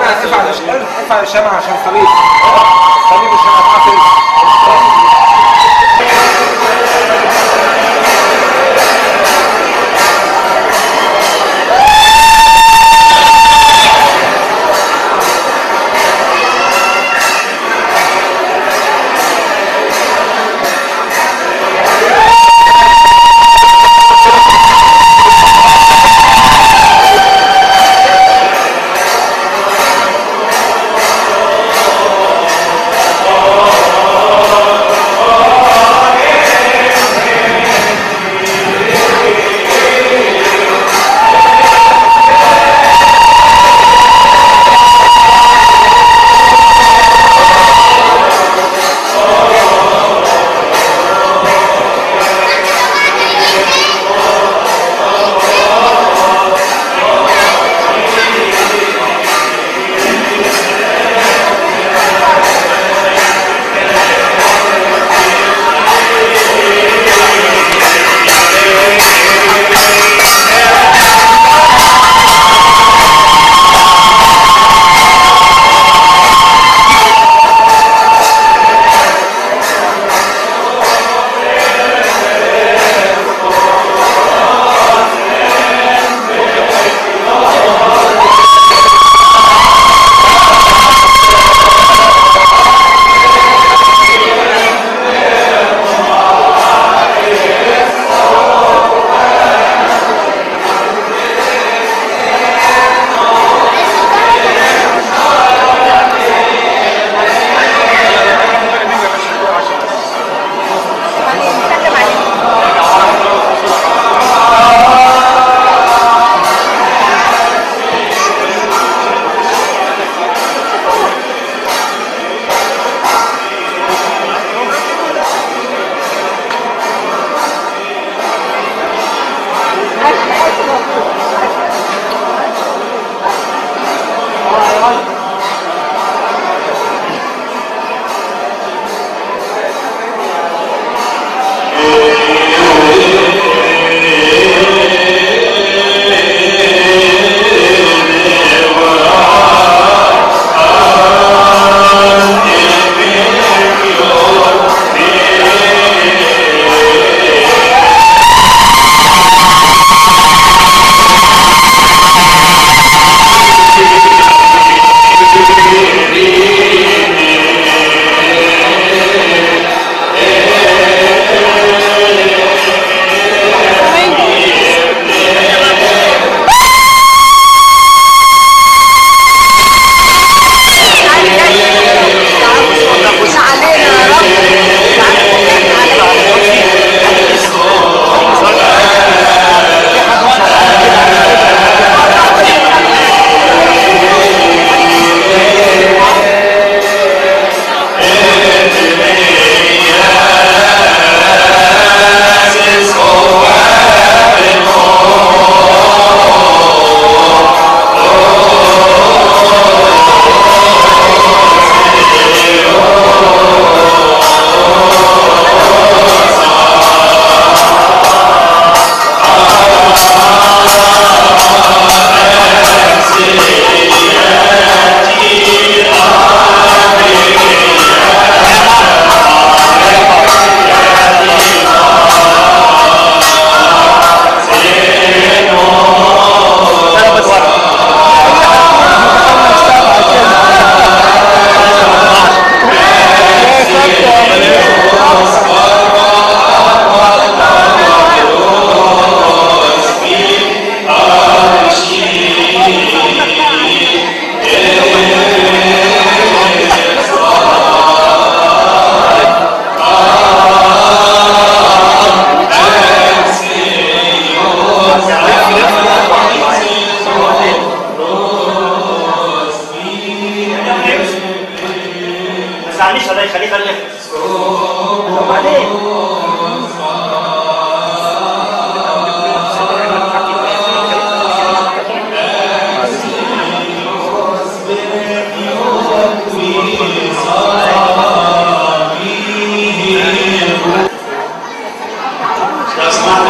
ارفع الشمعة عشان الصليب مش هتحصل.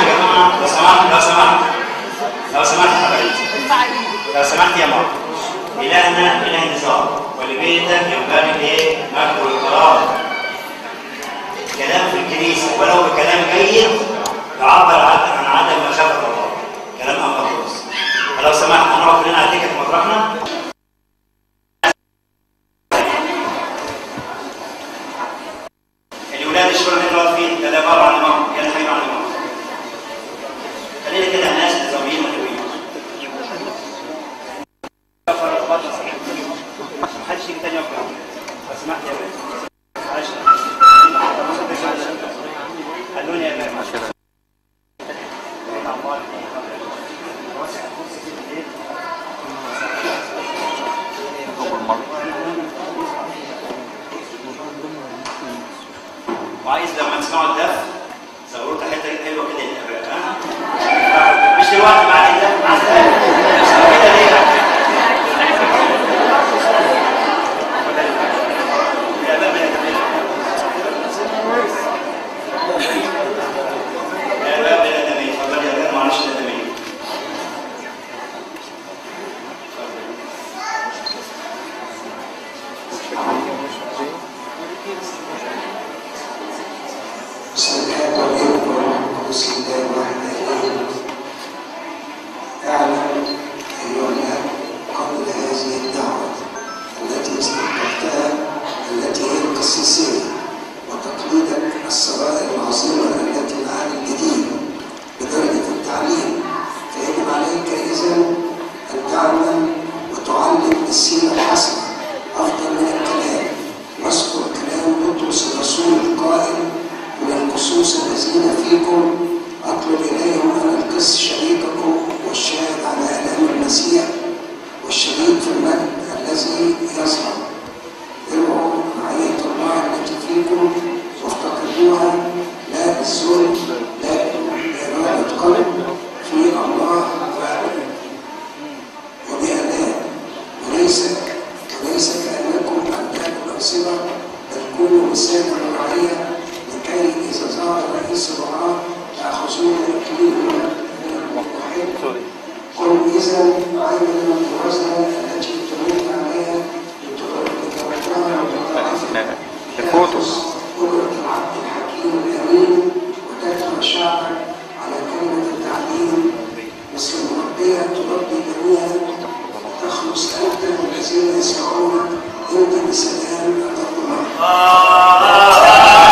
لو سمحت يا ماما إلهنا إله نظام ولبيتك ينبغي الإيه؟ المجد والكرامة. كلام في الكنيسة ولو بكلام جيد يعبر عن عدم مخافة الله. كلام أما خلص. فلو سمحت هنقعد كلنا على الدكة في مطرحنا. الولاد الشغل اللي واقفين ده بره عن ماما، يلا حبيبي عن ماما. خلينا كده ناس نظاميين وحلوين. محدش يجي تاني يقف لو سمحت يا ولاد. معلش. خلوني يا ولاد. وعايز لما تسمعوا الدف صوروا حته حلوه كده للاباء. ها؟ مش دلوقتي مع الدف مع السلامه. كده ليه؟ الاباء بلا الاباء بلا دمين. اتفضل يا اباء معلش ده دمين. اعلم ايها الاب قبل هذه الدعوه التي استحققتها التي هي القسيسيه وتقليدك السرائر العظيمه التي العهد الجديد بدرجه التعليم، فيجب عليك اذا ان تعلم وتعلم السيره الحسنه افضل من الكلام. واذكر كلام بطرس الرسول القائل: من القصوص الذين فيكم اطلب اليهم ان القس شريككم والشاهد على الام المسيح والشريك في المجد الذي يظهر. ارعوا رعيه الله التي فيكم وافتقدوها لا بالذل لكن باراده قلب في الله وبأداء، وليس كأنكم أبناء الأنصبة، بل كونوا وسادة الرعية لكي إذا ظهر رئيس الرعاة تأخذون إكليلهم من المحب. قل إذا عاملا الوزن التي تموت عليها لتوفرها وتضاعفها قدرة العبد الحكيم الأمين وتدفع شعبك على كلمة التعليم مثل المربية تربي بنيها تخلص أنت والذين يسمعونك أنت بسلام أمام الله.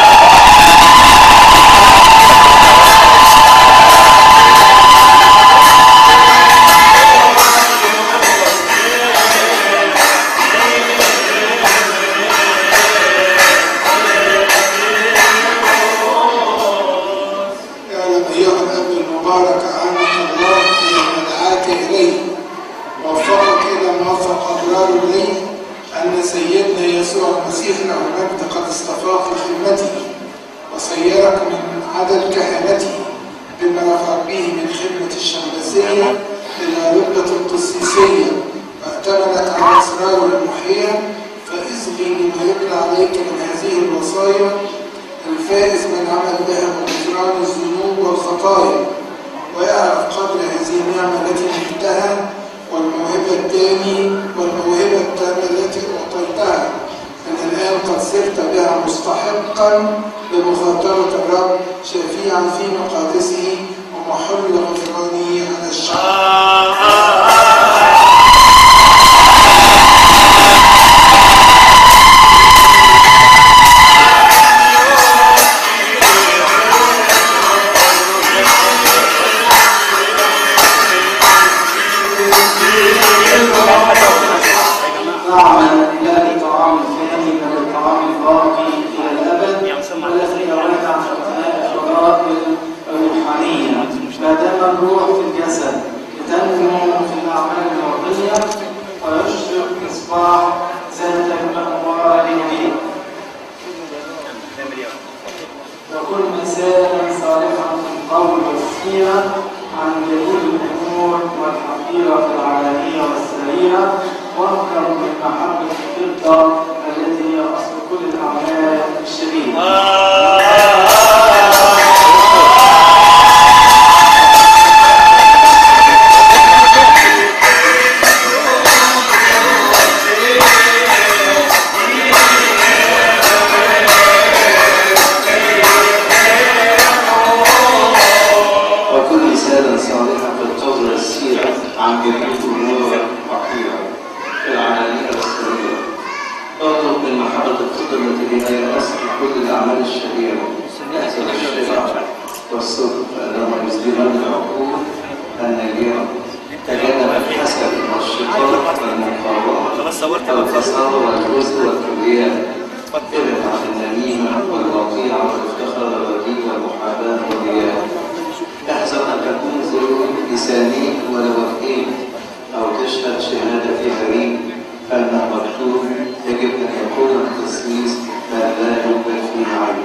سيدنا يسوع المسيح له المجد قد استفاق خدمته وصيرك من عدد كهنته بما رفع به من خدمة الشمبسية إلى رتبة القسيسية واعتمدت على أسراره المحية. فاصغي لما يطلع عليك من هذه الوصايا الفائز من عمل بها بغفران الذنوب والخطايا، ويعرف قدر هذه النعمة التي نحتها والموهبة التامة التي أعطيتها، أن الآن قد صرت بها مستحقا لمخاطرة الرب شفيعا في مقادسه ومحل غفرانه على الشعب. الروح في الجسد لتنمو في الأعمال الوطنية ويشرق مصباح ذات الأنوار الجديد. وكن مثالا صالحا في القول والسيرة عن جليل الأمور والحقيرة العالمية والسريرة، وانكر من محبة الفضة التي هي أصل كل الأعمال الشريرة. والفصاحة والحزن والكبرياء. ابعد عن النميمة والوقيعة والافتخار والرديء والمحاباة والرياء. احذر أن تكون ذنوب لسانين ولوجهين أو تشهد شهادة في غريب. المكتوب يجب أن يكون التسليس ما لا يوجد فيه عيب.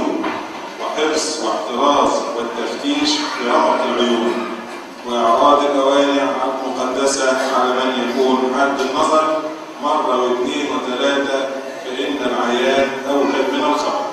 واحتراز والتفتيش في عمق العيون وإعراض المقدسة على من يكون حد النظر مرة واثنين وثلاثة، فإن العيان أوهب من الخبر.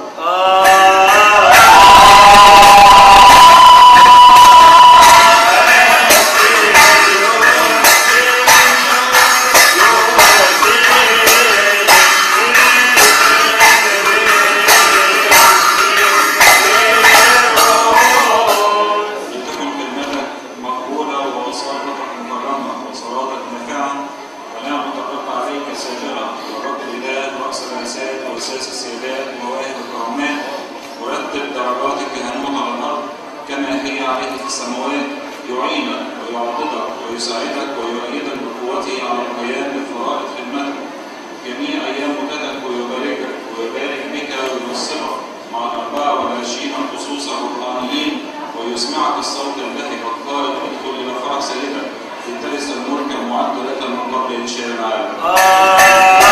ويسمعك الصوت الذي قال ادخل الى فرح سيدك لترث الملك المعد لك من قبل انشاء العالم.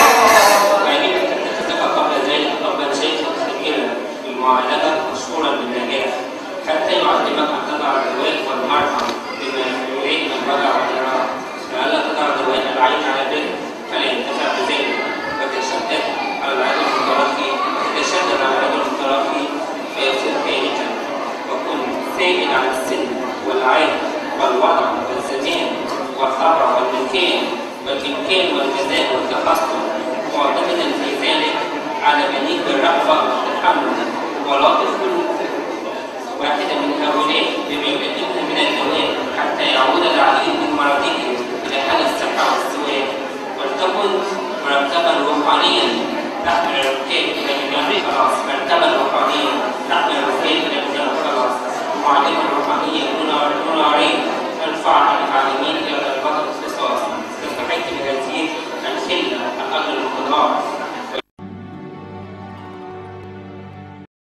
معاهدة مشهورة معلما